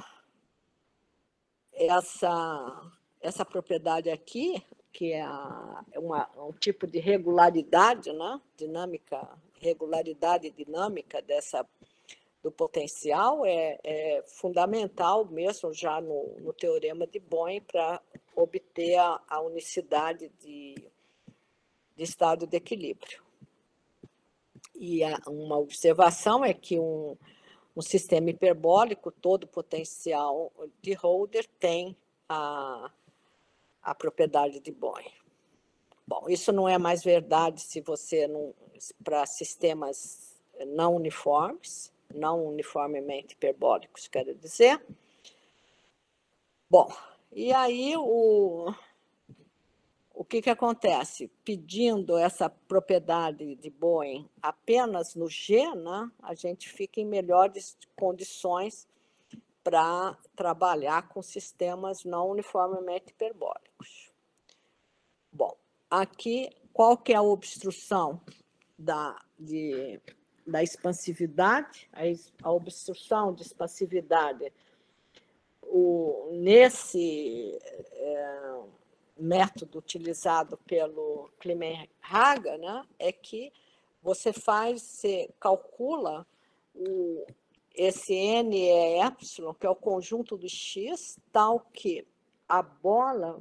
essa, essa propriedade aqui, que é a, uma, um tipo de regularidade, né, dinâmica, regularidade dinâmica dessa, do potencial, é, é fundamental mesmo já no, no teorema de Bohm para obter a, a unicidade de, de estado de equilíbrio. E a, uma observação é que um, um sistema hiperbólico, todo potencial de Holder tem a, a propriedade de Bohm. Bom, isso não é mais verdade se você não, para sistemas não uniformes, não uniformemente hiperbólicos, quero dizer. Bom, e aí o, o que, que acontece? Pedindo essa propriedade de Bohm apenas no G, né, a gente fica em melhores condições para trabalhar com sistemas não uniformemente hiperbólicos. Bom, aqui, qual que é a obstrução da, de, da expansividade? A, a obstrução de expansividade o, nesse é, método utilizado pelo Klimen-Haga, né, é que você faz, você calcula o, esse N E Y, que é o conjunto do X, tal que a bola...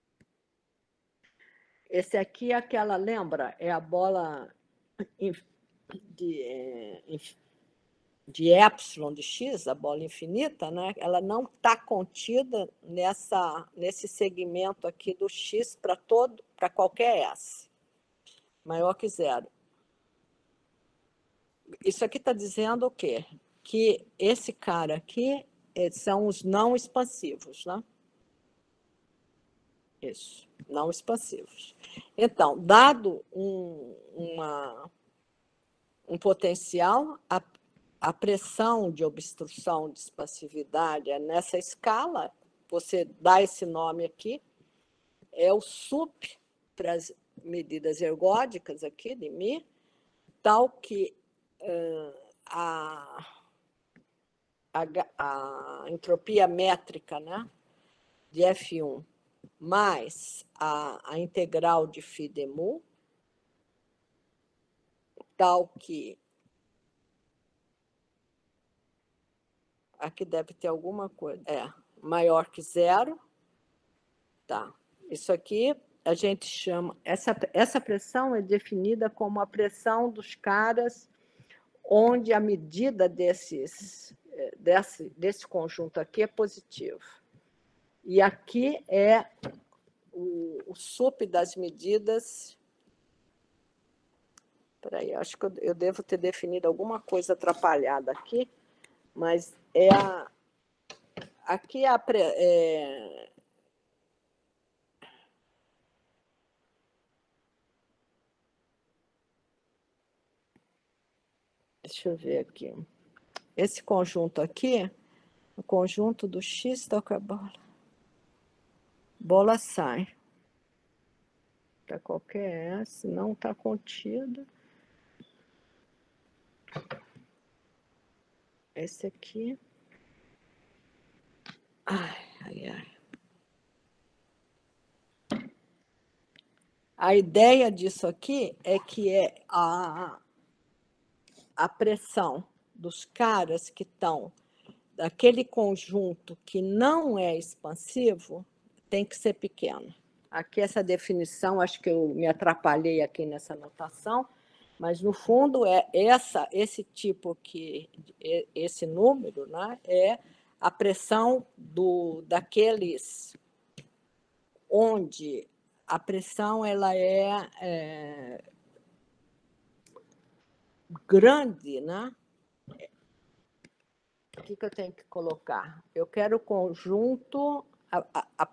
Esse aqui é aquela, lembra? É a bola de, de epsilon de x, a bola infinita, né? Ela não está contida nessa, nesse segmento aqui do x para todo, para qualquer S, maior que zero. Isso aqui está dizendo o quê? Que esse cara aqui são os não expansivos, né? Isso, não expansivos. Então, dado um, uma, um potencial, a, a pressão de obstrução de expansividade é nessa escala, você dá esse nome aqui, é o sup para as medidas ergódicas aqui de μ, tal que uh, a, a, a entropia métrica, né, de F um mais a, a integral de φ de mu, tal que... Aqui deve ter alguma coisa. É, maior que zero. Tá. Isso aqui a gente chama... Essa, essa pressão é definida como a pressão dos caras onde a medida desses, desse, desse conjunto aqui é positivo. E aqui é o, o sup das medidas... Espera aí, acho que eu, eu devo ter definido alguma coisa atrapalhada aqui, mas é a, aqui é a... É, deixa eu ver aqui. Esse conjunto aqui, o conjunto do X toca a bola. Bola sai. Para qualquer S, não está contida. Esse aqui. Ai, ai, ai. A ideia disso aqui é que é a, a pressão dos caras que estão daquele conjunto que não é expansivo tem que ser pequeno. Aqui essa definição, acho que eu me atrapalhei aqui nessa anotação, mas no fundo é essa, esse tipo aqui, esse número, né, é a pressão do, daqueles onde a pressão ela é, é grande, né? O que, que eu tenho que colocar? Eu quero o conjunto a, a, a,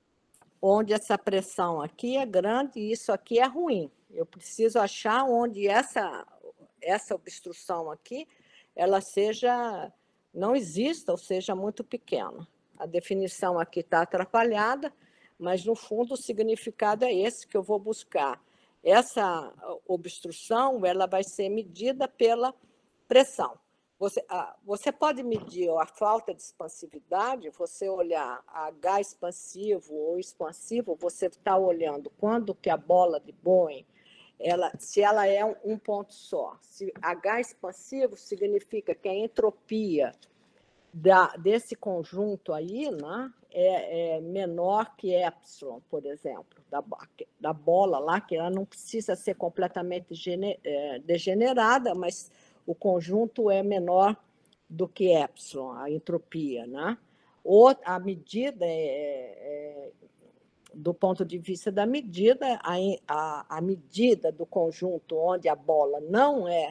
onde essa pressão aqui é grande e isso aqui é ruim. Eu preciso achar onde essa, essa obstrução aqui ela seja, não exista ou seja muito pequena. A definição aqui está atrapalhada, mas, no fundo, o significado é esse que eu vou buscar. Essa obstrução ela vai ser medida pela pressão. Você, você pode medir a falta de expansividade, você olhar H expansivo ou expansivo, você está olhando quando que a bola de Boeing, ela, se ela é um ponto só. Se H expansivo significa que a entropia da, desse conjunto aí, né, é, é menor que epsilon, por exemplo, da, da bola lá, que ela não precisa ser completamente gene, é, degenerada, mas o conjunto é menor do que epsilon, a entropia, né? Ou a medida, é, é, do ponto de vista da medida, a, a, a medida do conjunto onde a bola não é,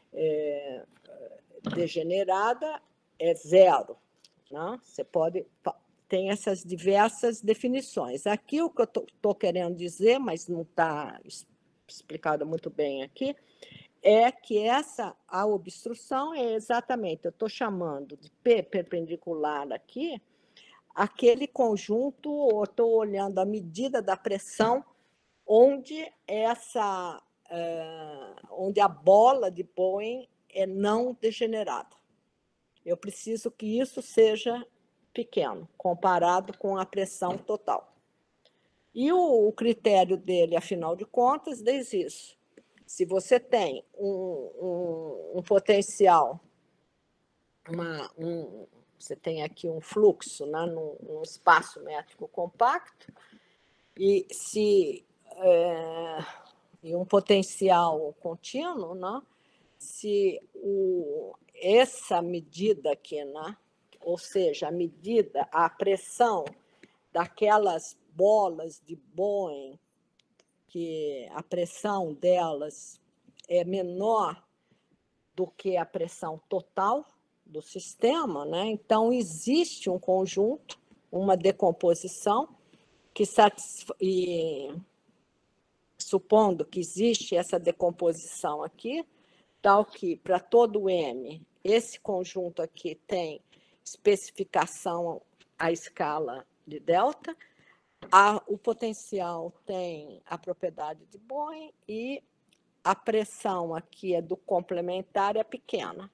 é degenerada é zero. Né? Você pode... Tem essas diversas definições. Aqui o que eu estou querendo dizer, mas não está explicado muito bem aqui, é que essa, a obstrução é exatamente, eu estou chamando de P perpendicular aqui, aquele conjunto, eu estou olhando a medida da pressão onde, essa, é, onde a bola de Boeing é não degenerada. Eu preciso que isso seja pequeno, comparado com a pressão total. E o, o critério dele, afinal de contas, diz isso. Se você tem um, um, um potencial, uma, um, você tem aqui um fluxo, né, num, num espaço métrico compacto, e se é, e um potencial contínuo, né, se o, essa medida aqui, né, ou seja, a medida, a pressão daquelas bolas de Boeing, que a pressão delas é menor do que a pressão total do sistema, né? Então, existe um conjunto, uma decomposição, que satisfaz, e, supondo que existe essa decomposição aqui, tal que, para todo M, esse conjunto aqui tem especificação à escala de delta, a, o potencial tem a propriedade de Boeing e a pressão aqui é do complementar é pequena.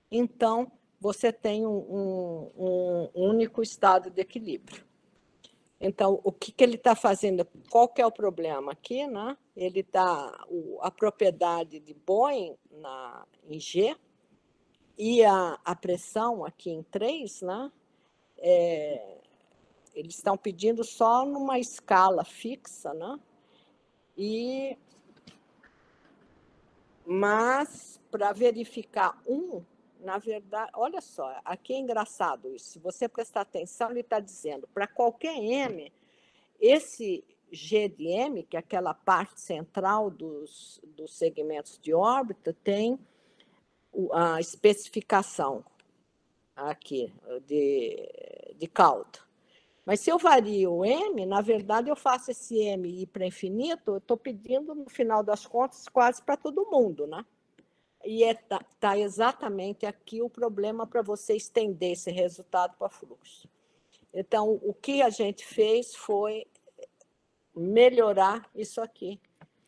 Então, você tem um, um, um único estado de equilíbrio. Então, o que, que ele está fazendo? Qual que é o problema aqui, né? Ele dá a propriedade de Boeing na, em G e a, a pressão aqui em três, né? É, eles estão pedindo só numa escala fixa, né? E, mas, para verificar um, na verdade, olha só, aqui é engraçado isso. Se você prestar atenção, ele está dizendo, para qualquer M, esse G de M, que é aquela parte central dos, dos segmentos de órbita, tem a especificação aqui de, de cauda. Mas se eu vario o M, na verdade, eu faço esse M ir para infinito, eu estou pedindo, no final das contas, quase para todo mundo, né? E está é, tá exatamente aqui o problema para você estender esse resultado para fluxo. Então, o que a gente fez foi melhorar isso aqui,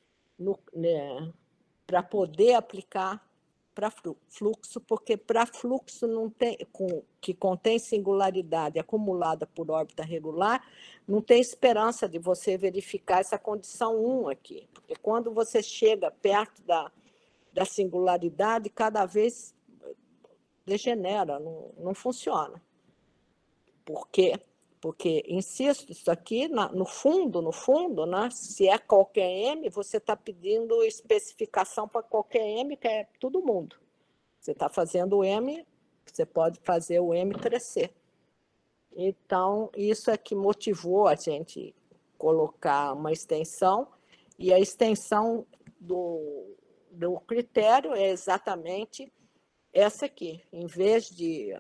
né, para poder aplicar para fluxo, porque para fluxo não tem, com, que contém singularidade acumulada por órbita regular, não tem esperança de você verificar essa condição um aqui, porque quando você chega perto da da singularidade, cada vez degenera, não, não funciona. Por quê? Porque, insisto, isso aqui, no fundo, no fundo, né, se é qualquer M, você está pedindo especificação para qualquer M, que é todo mundo. Você está fazendo o M, você pode fazer o M crescer. Então, isso é que motivou a gente colocar uma extensão, e a extensão do... do critério é exatamente essa aqui. Em vez de...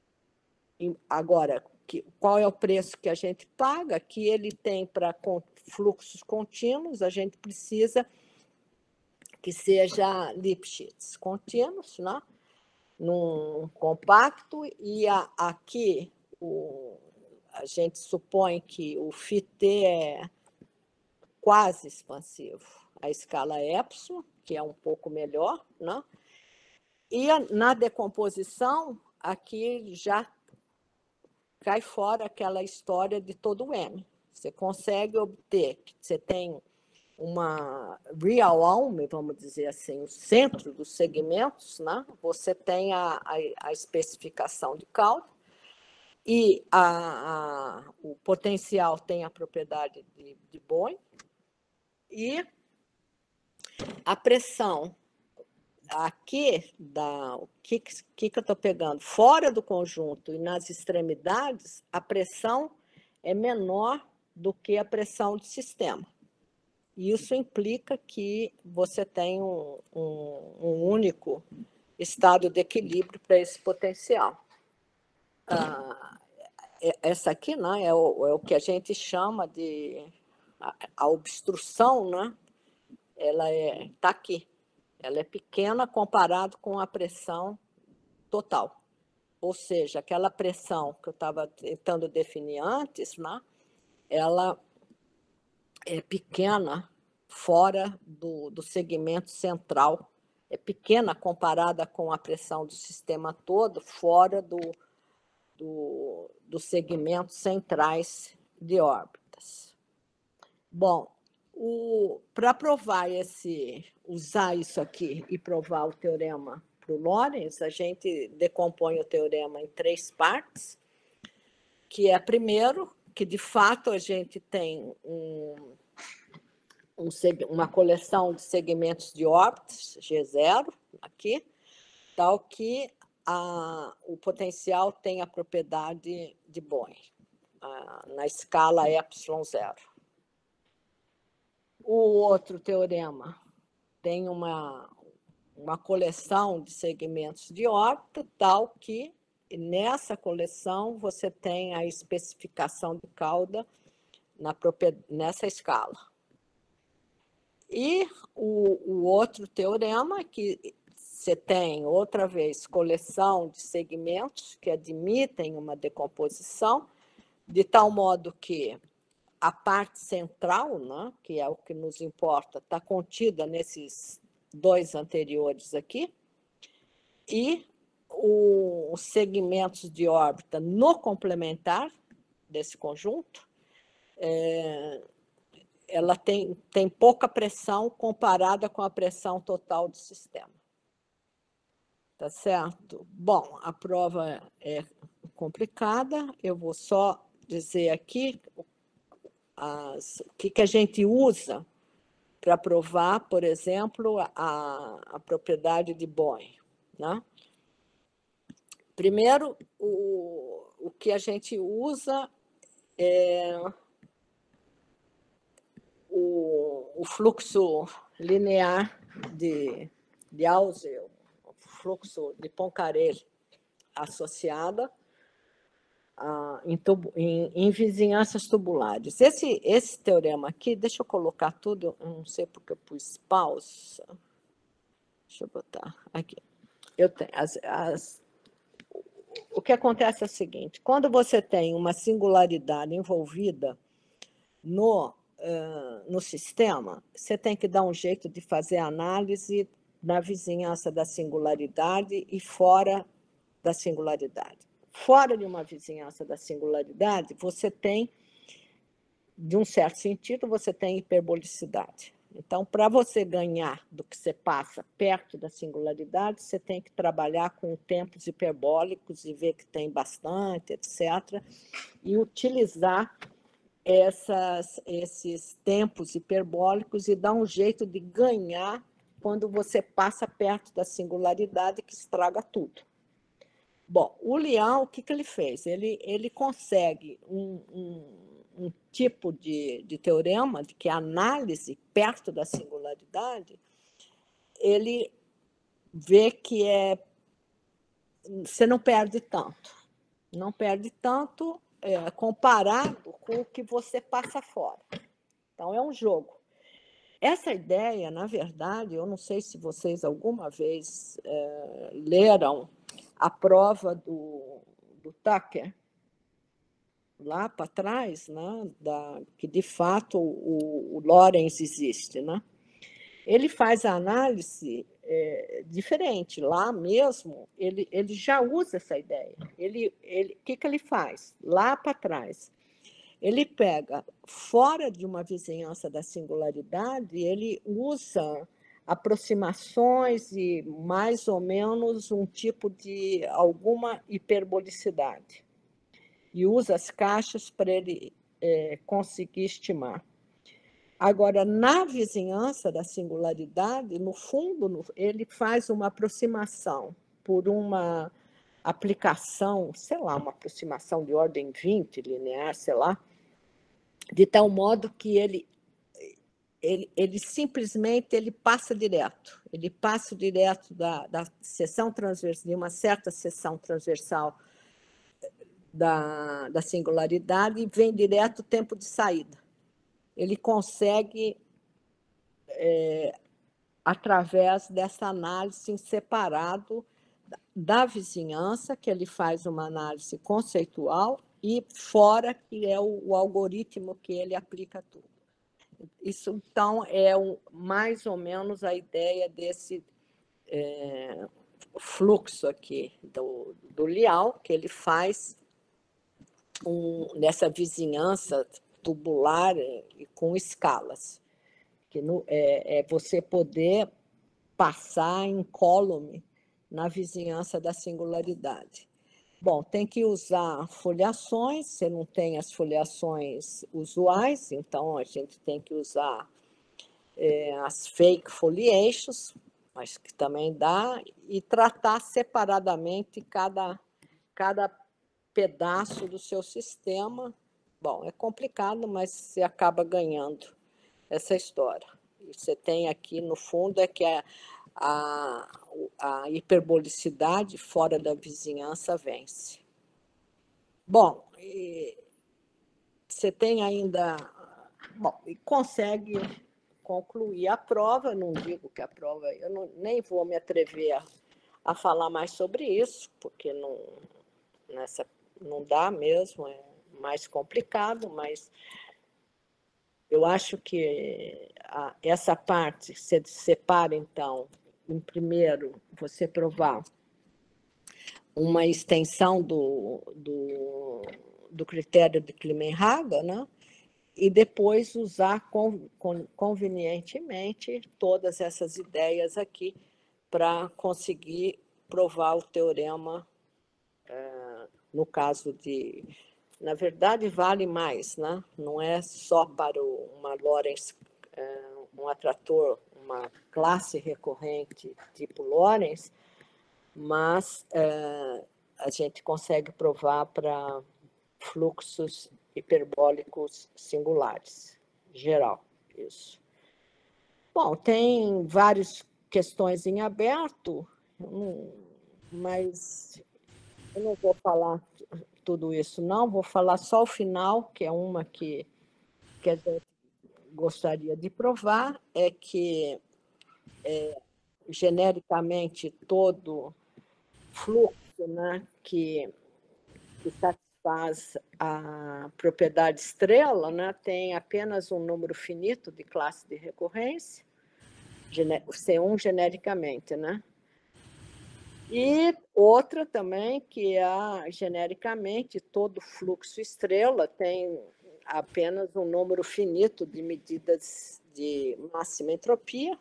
Agora, que, qual é o preço que a gente paga? Que ele tem para fluxos contínuos, a gente precisa que seja Lipschitz contínuos, né? Num compacto, e a, aqui o, a gente supõe que o Φ T é quase expansivo. A escala epsilon, que é um pouco melhor, né? E a, na decomposição, aqui já cai fora aquela história de todo o M. Você consegue obter, você tem uma real alme, vamos dizer assim, o centro dos segmentos, né? Você tem a, a, a especificação de cauda, e a, a, o potencial tem a propriedade de, de Boeing, e a pressão aqui, da, o que, que, que eu estou pegando? Fora do conjunto e nas extremidades, a pressão é menor do que a pressão do sistema. Isso implica que você tem um, um, um único estado de equilíbrio para esse potencial. Ah, essa aqui, né, é, o, é o que a gente chama de a, a obstrução, né? Ela está aqui. Ela é pequena comparado com a pressão total. Ou seja, aquela pressão que eu estava tentando definir antes, né, ela é pequena fora do, do segmento central, é pequena comparada com a pressão do sistema todo, fora do, do, dos segmentos centrais de órbitas. Bom, para provar esse, usar isso aqui e provar o teorema para o Lorentz, a gente decompõe o teorema em três partes, que é, primeiro, que de fato a gente tem um, um, uma coleção de segmentos de órbitas, G zero, aqui, tal que a, o potencial tem a propriedade de Boeing, a, na escala epsilon zero. O outro teorema tem uma, uma coleção de segmentos de órbita, tal que nessa coleção você tem a especificação de cauda na nessa escala. E o, o outro teorema é que você tem, outra vez, coleção de segmentos que admitem uma decomposição, de tal modo que a parte central, né, que é o que nos importa, está contida nesses dois anteriores aqui, e o, os segmentos de órbita no complementar desse conjunto é, ela tem, tem pouca pressão comparada com a pressão total do sistema. Tá certo? Bom, a prova é complicada, eu vou só dizer aqui as, o que, que a gente usa para provar, por exemplo, a, a propriedade de Bohr, né? Primeiro, o, o que a gente usa é o, o fluxo linear de, de Auger, o fluxo de Poincaré associada a, em, tubo, em, em vizinhanças tubulares. Esse, esse teorema aqui, deixa eu colocar tudo, eu não sei porque eu pus pausa. Deixa eu botar aqui. Eu tenho, as, as, o que acontece é o seguinte, quando você tem uma singularidade envolvida no, uh, no sistema, você tem que dar um jeito de fazer análise na vizinhança da singularidade e fora da singularidade. Fora de uma vizinhança da singularidade, você tem, de um certo sentido, você tem hiperbolicidade. Então, para você ganhar do que você passa perto da singularidade, você tem que trabalhar com tempos hiperbólicos e ver que tem bastante, etcétera, e utilizar essas, esses tempos hiperbólicos e dar um jeito de ganhar quando você passa perto da singularidade, que estraga tudo. Bom, o Lian, o que, que ele fez? Ele, ele consegue um, um um tipo de, de teorema de que a análise perto da singularidade, ele vê que é, você não perde tanto. Não perde tanto é, comparado com o que você passa fora. Então, é um jogo. Essa ideia, na verdade, eu não sei se vocês alguma vez é, leram a prova do, do Tucker, lá para trás, né, da, que de fato o, o Lorentz existe, né? Ele faz a análise é, diferente. Lá mesmo, ele, ele já usa essa ideia. Ele, ele, o que, que ele faz? Lá para trás, ele pega, fora de uma vizinhança da singularidade, ele usa aproximações e mais ou menos um tipo de alguma hiperbolicidade. E usa as caixas para ele é, conseguir estimar. Agora, na vizinhança da singularidade, no fundo, no, ele faz uma aproximação por uma aplicação, sei lá, uma aproximação de ordem vinte, linear, sei lá, de tal modo que ele, ele, ele simplesmente ele passa direto. Ele passa direto da, da seção transversal, de uma certa seção transversal Da, da singularidade e vem direto o tempo de saída. Ele consegue, é, através dessa análise em separado da vizinhança, que ele faz uma análise conceitual, e fora, que é o, o algoritmo que ele aplica tudo. Isso, então, é o, mais ou menos a ideia desse é, fluxo aqui do, do Liao, que ele faz Um, nessa vizinhança tubular e com escalas, que no, é, é você poder passar incólume na vizinhança da singularidade. Bom, tem que usar foliações, você não tem as foliações usuais, então a gente tem que usar é, as fake foliations, mas que também dá, e tratar separadamente cada, cada pedaço do seu sistema. Bom, é complicado, mas você acaba ganhando essa história. E você tem aqui, no fundo, é que a, a, a hiperbolicidade fora da vizinhança vence. Bom, e você tem ainda... Bom, e consegue concluir a prova, não digo que a prova... Eu não, nem vou me atrever a, a falar mais sobre isso, porque não, nessa não dá mesmo, é mais complicado, mas eu acho que a, essa parte, você separa, então, em primeiro, você provar uma extensão do, do, do critério de Klimen-Haga, né? e depois usar convenientemente todas essas ideias aqui para conseguir provar o teorema, no caso de... Na verdade, vale mais, né? Não é só para uma Lorentz, um atrator, uma classe recorrente tipo Lorentz, mas a gente consegue provar para fluxos hiperbólicos singulares, geral, isso. Bom, tem várias questões em aberto, mas eu não vou falar tudo isso, não, vou falar só o final, que é uma que, que a gente gostaria de provar, é que, é, genericamente, todo fluxo, né, que, que satisfaz a propriedade estrela, né, tem apenas um número finito de classe de recorrência, C um genericamente, né? E outra também, que é, genericamente, todo fluxo estrela tem apenas um número finito de medidas de máxima entropia.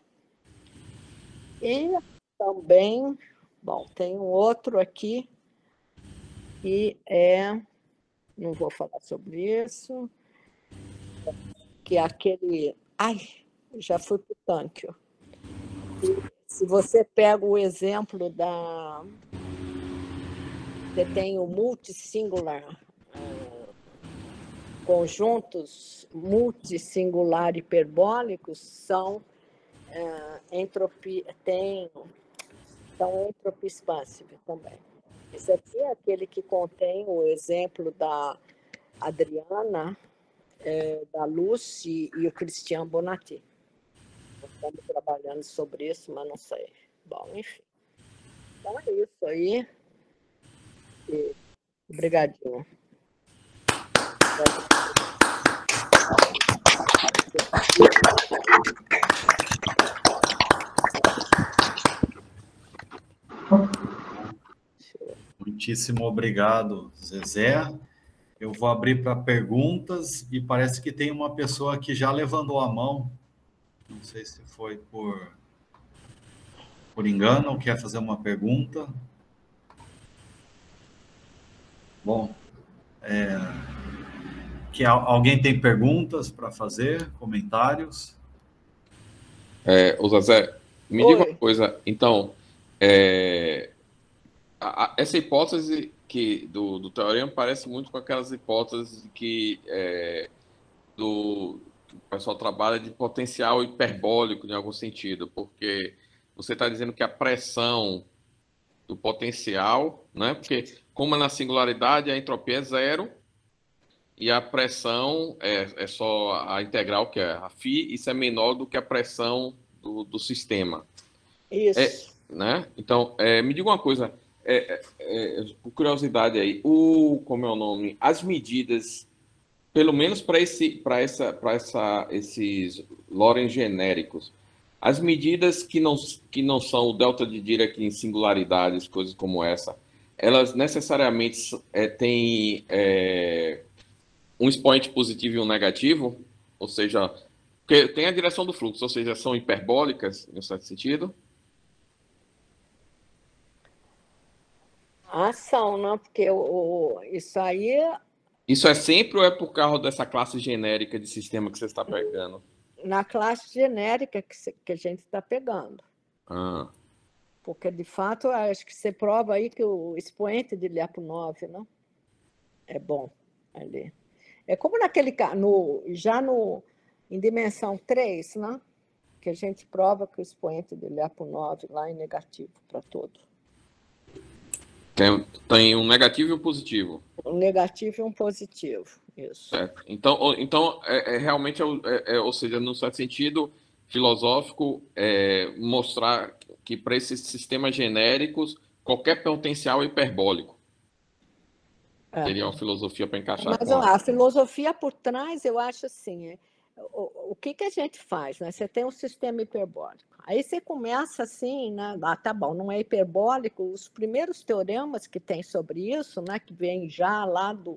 E também, bom, tem um outro aqui, que é, não vou falar sobre isso, que é aquele, ai, já fui para o Tânquio. Se você pega o exemplo da... Você tem o multissingular, uh, conjuntos multissingular hiperbólicos são uh, entropia, tem, são entropia expansiva também. Esse aqui é aquele que contém o exemplo da Adriana, eh, da Lucy e o Christian Bonatti. Estamos trabalhando sobre isso, mas não sei. Bom, enfim. Então é isso aí. E... Obrigadinho. Muitíssimo obrigado, Zezé. Eu vou abrir para perguntas e parece que tem uma pessoa que já levantou a mão. Não sei se foi por, por engano ou quer fazer uma pergunta. Bom, é, que alguém tem perguntas para fazer, comentários? É, o Zezé, me Oi. diga uma coisa, então, é, a, a, essa hipótese que, do, do teorema parece muito com aquelas hipóteses que, é, do, que o pessoal trabalha de potencial hiperbólico, em algum sentido, porque você está dizendo que a pressão do potencial, né, porque como é na singularidade, a entropia é zero, e a pressão é, é só a integral, que é a φ, isso é menor do que a pressão do, do sistema. Isso. É, né? Então, é, me diga uma coisa, é, é, por curiosidade aí, o, como é o nome? As medidas, pelo menos para esse, para essa, para essa, esses Lorentz genéricos, as medidas que não, que não são o delta de Dirac em singularidades, coisas como essa, elas necessariamente é, têm... É, um expoente positivo e um negativo, ou seja, porque tem a direção do fluxo, ou seja, são hiperbólicas, em um certo sentido? Ah, são, não? Porque o, o, isso aí... Isso é sempre ou é por causa dessa classe genérica de sistema que você está pegando? Na classe genérica que, se, que a gente está pegando. Ah. Porque, de fato, acho que você prova aí que o expoente de Lyapunov, não? É bom ali. É como naquele no, já no, em dimensão três, né? Que a gente prova que o expoente de Lyapunov lá é negativo para todo. Tem, tem um negativo e um positivo. Um negativo e um positivo, isso. Certo. Então, então é, é realmente, é, é, ou seja, no certo sentido filosófico, é, mostrar que para esses sistemas genéricos, qualquer potencial é hiperbólico. É. Teria uma filosofia para encaixar Mas com a, a filosofia por trás, eu acho assim, é, o, o que, que a gente faz? Né? Você tem um sistema hiperbólico. Aí você começa assim, né? Ah, tá bom, não é hiperbólico. Os primeiros teoremas que tem sobre isso, né, que vêm já lá do,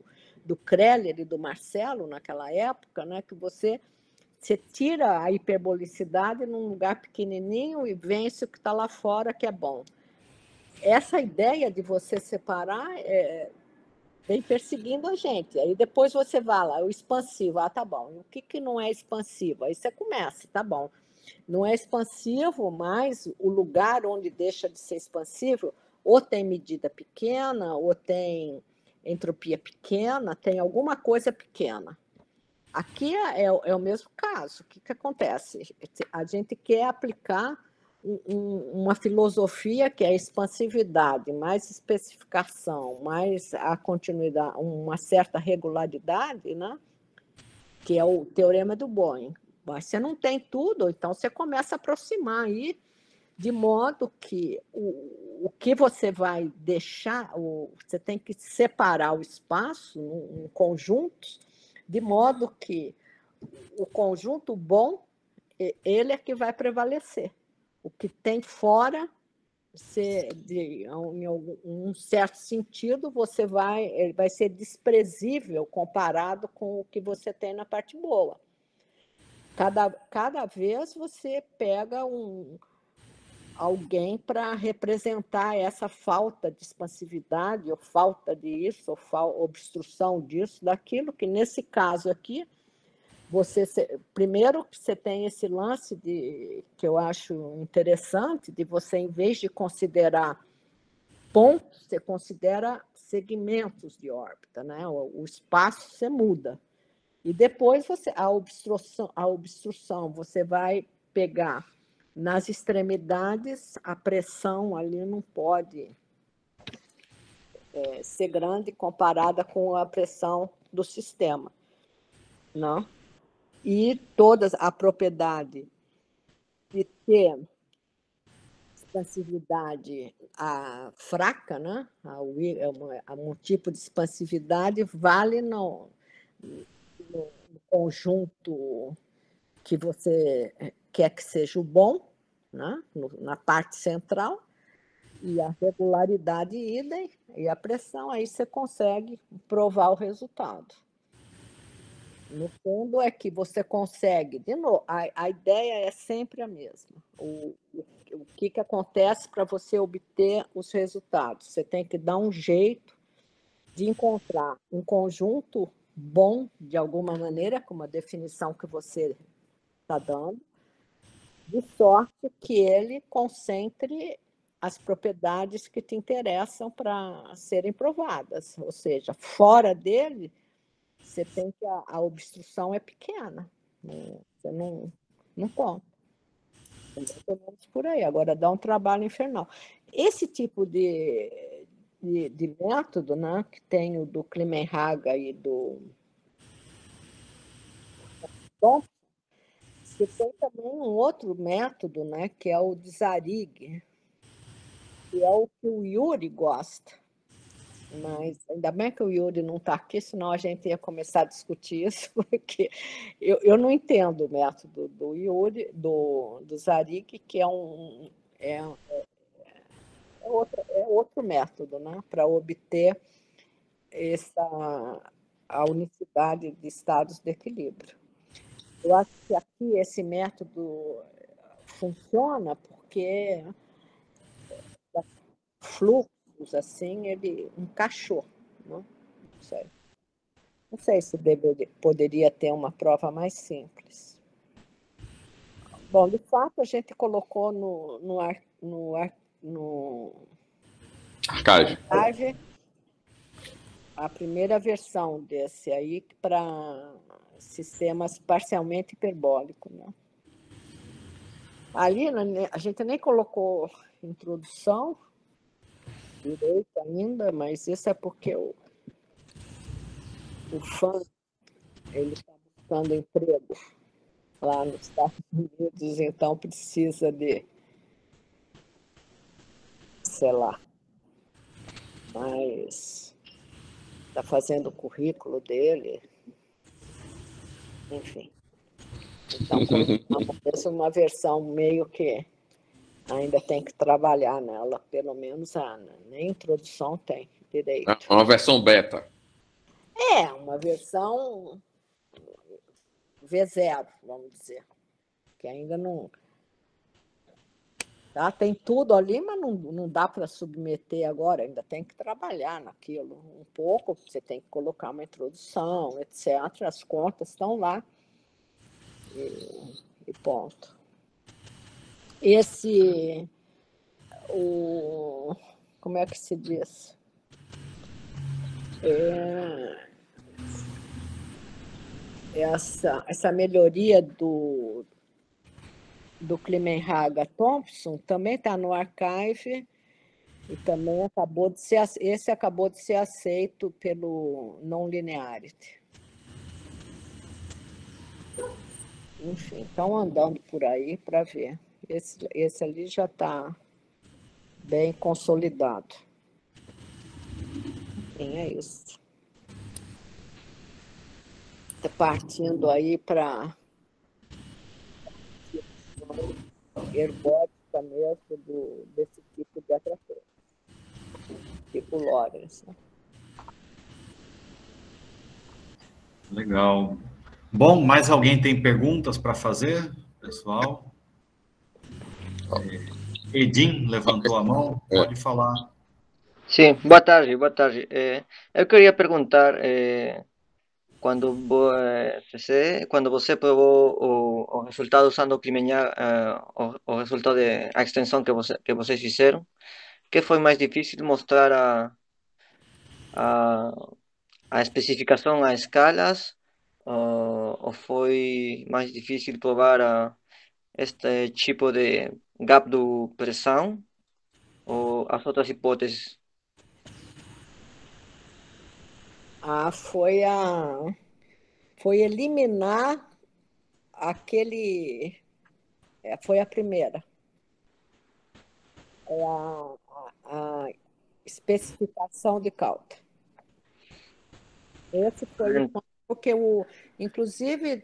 do Kreller e do Marcelo, naquela época, né, que você, você tira a hiperbolicidade num lugar pequenininho e vence o que está lá fora, que é bom. Essa ideia de você separar é, vem perseguindo a gente. Aí depois você vai lá, o expansivo, ah, tá bom. E o que, que não é expansivo? Aí você começa, tá bom. Não é expansivo, mas o lugar onde deixa de ser expansivo ou tem medida pequena, ou tem entropia pequena, tem alguma coisa pequena. Aqui é, é o mesmo caso. O que, que acontece? A gente quer aplicar um, uma filosofia que é expansividade, mais especificação, mais a continuidade, uma certa regularidade, né? Que é o teorema do Bohm. Mas você não tem tudo, então você começa a aproximar aí, de modo que o, o que você vai deixar, o, você tem que separar o espaço em conjuntos, de modo que o conjunto bom, ele é que vai prevalecer. O que tem fora, você, de, em algum, um certo sentido, você vai, ele vai ser desprezível comparado com o que você tem na parte boa. Cada, cada vez você pega um, alguém para representar essa falta de expansividade, ou falta disso, ou fal, obstrução disso, daquilo, que nesse caso aqui, você primeiro você tem esse lance de, que eu acho interessante, de você, em vez de considerar pontos, você considera segmentos de órbita, né? O, o espaço você muda. E depois você, a obstrução, a obstrução, você vai pegar nas extremidades, a pressão ali não pode é, ser grande comparada com a pressão do sistema, não? E toda a propriedade de ter expansividade a, fraca, né? a, a, a um tipo de expansividade vale no, no conjunto que você quer que seja o bom, né? No, na parte central, e a regularidade idem, e a pressão, aí você consegue provar o resultado. No fundo, é que você consegue, de novo, a, a ideia é sempre a mesma. O, o, o que, que acontece para você obter os resultados? Você tem que dar um jeito de encontrar um conjunto bom, de alguma maneira, com uma definição que você está dando, de sorte que ele concentre as propriedades que te interessam para serem provadas. Ou seja, fora dele, você tem que a, a obstrução é pequena, não, você não, não conta. Pelo menos por aí. Agora dá um trabalho infernal. Esse tipo de, de, de método, né, que tem o do Klimenhaga e do Thompson, você tem também um outro método, né, que é o de Zarig, que é o que o Yuri gosta. Mas ainda bem que o Yuri não está aqui, senão a gente ia começar a discutir isso, porque eu, eu não entendo o método do Yuri, do, do Zarig, que é um é, é, outro, é outro método, né, para obter essa, a unicidade de estados de equilíbrio. Eu acho que aqui esse método funciona porque fluxos assim, ele encaixou, né? Não sei. Não sei se deveria, poderia ter uma prova mais simples. Bom, de fato, a gente colocou no, no, ar, no, ar, no Arcade. Arcade a primeira versão desse aí para sistemas parcialmente hiperbólicos, né? Ali a gente nem colocou introdução direito ainda, mas isso é porque o, o fã ele está buscando emprego lá nos Estados Unidos, então precisa de, sei lá, mas está fazendo o currículo dele, enfim. Então, essa é uma versão meio que ainda tem que trabalhar nela, pelo menos a nem introdução tem direito. É uma versão beta. É, uma versão V zero, vamos dizer, que ainda não... Tá? Tem tudo ali, mas não, não dá para submeter agora, ainda tem que trabalhar naquilo um pouco, você tem que colocar uma introdução, etcétera. As contas estão lá e, e ponto. Esse, o, como é que se diz? É, essa, essa melhoria do, do Klimenhaga Thompson também está no archive e também acabou de ser, esse acabou de ser aceito pelo Non-Linearity. Enfim, estão andando por aí para ver. Esse, esse ali já está bem consolidado. Enfim, é isso. Tá partindo aí para herbótica mesmo do, desse tipo de atrator, tipo Lawrence. Né? Legal. Bom, mais alguém tem perguntas para fazer, pessoal? É, Edim levantou a mão, pode falar. Sim, boa tarde, boa tarde. É, eu queria perguntar, é, quando, você, quando você provou o, o resultado usando o Klimenhaga, uh, o, o resultado de a extensão que, você, que vocês fizeram, que foi mais difícil mostrar a, a, a especificação a escalas, ou, ou foi mais difícil provar a, este tipo de gap do pressão, ou as outras hipóteses? Ah, foi a foi eliminar aquele é, foi a primeira. É a, a, a especificação de cauda. Esse foi o porque o inclusive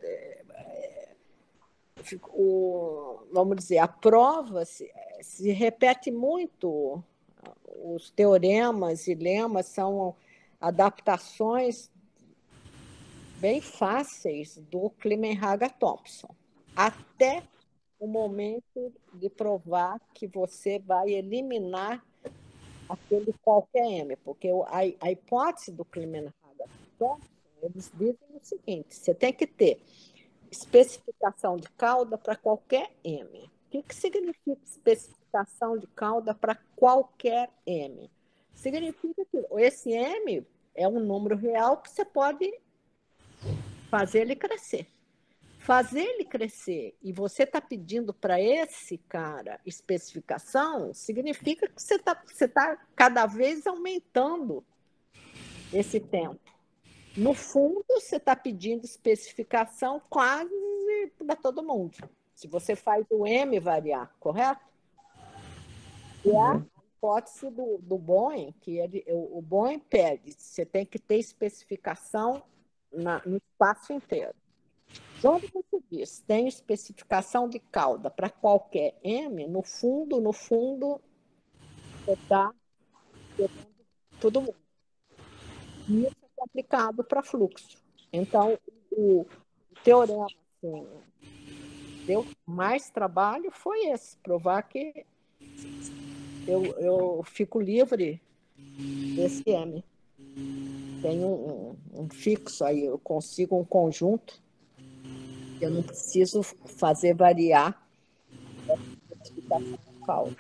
o, vamos dizer, a prova se, se repete muito, os teoremas e lemas são adaptações bem fáceis do Klimenhaga Thompson, até o momento de provar que você vai eliminar aquele qualquer M, porque a, a hipótese do Klimenhaga Thompson, eles dizem o seguinte, você tem que ter especificação de cauda para qualquer M. O que, que significa especificação de cauda para qualquer M? Significa que esse M é um número real que você pode fazer ele crescer. Fazer ele crescer e você está pedindo para esse cara especificação, significa que você está você tá cada vez aumentando esse tempo. No fundo, você está pedindo especificação quase para todo mundo. Se você faz o M variar, correto? E a hipótese do, do Boeing, que ele, o, o Boeing pede, você tem que ter especificação na, no espaço inteiro. Quando você diz, tem especificação de cauda para qualquer M, no fundo, no fundo, você está pegando todo mundo. E isso é aplicado para fluxo. Então, o, o teorema assim, deu mais trabalho foi esse, provar que eu, eu fico livre desse M. Tem um, um, um fixo aí, eu consigo um conjunto, eu não preciso fazer variar a especificação do cálculo.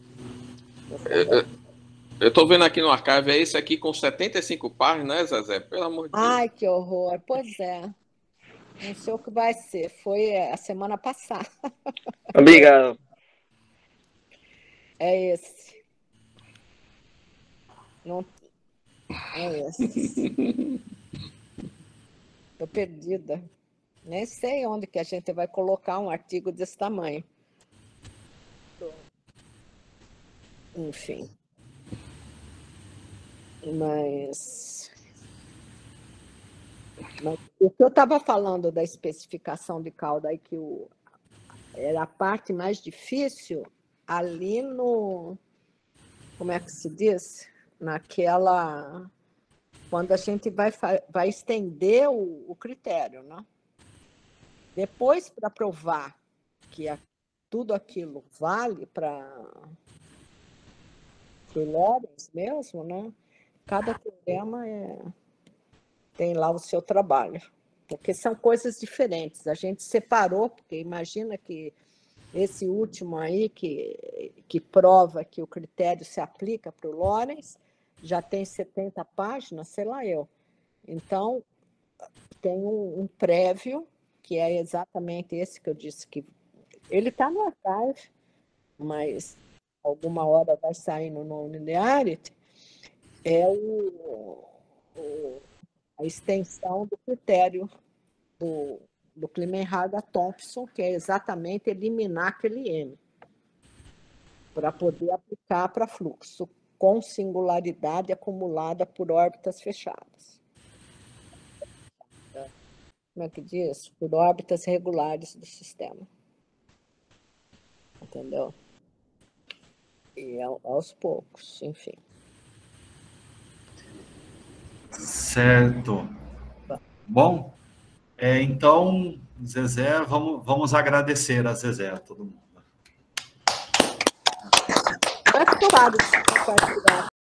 Eu estou vendo aqui no archive, é esse aqui com setenta e cinco páginas, né, Zezé? Pelo amor de Deus. Ai, que horror. Pois é. Não sei o que vai ser. Foi a semana passada. Obrigado. É esse. Não... É esse. Estou perdida. Nem sei onde que a gente vai colocar um artigo desse tamanho. Enfim. Mas... Mas o que eu estava falando da especificação de cauda aí, que o... era a parte mais difícil ali no... Como é que se diz? Naquela... quando a gente vai, vai estender o, o critério, né? Depois, para provar que a, tudo aquilo vale para o Lorentz mesmo, né? Cada teorema é, tem lá o seu trabalho, porque são coisas diferentes. A gente separou, porque imagina que esse último aí, que, que prova que o critério se aplica para o Lorentz, já tem setenta páginas, sei lá eu. Então, tem um, um prévio, que é exatamente esse que eu disse que... Ele está no archive, mas alguma hora vai sair no Non-Linearity, é o, o, a extensão do critério do, do Klimenhaga-Thompson, que é exatamente eliminar aquele M, para poder aplicar para fluxo com singularidade acumulada por órbitas fechadas. Como é que diz? Por órbitas regulares do sistema. Entendeu? E aos poucos, enfim. Certo. Bom, é, então, Zezé, vamos, vamos agradecer a Zezé, a todo mundo. Vai ficar claro.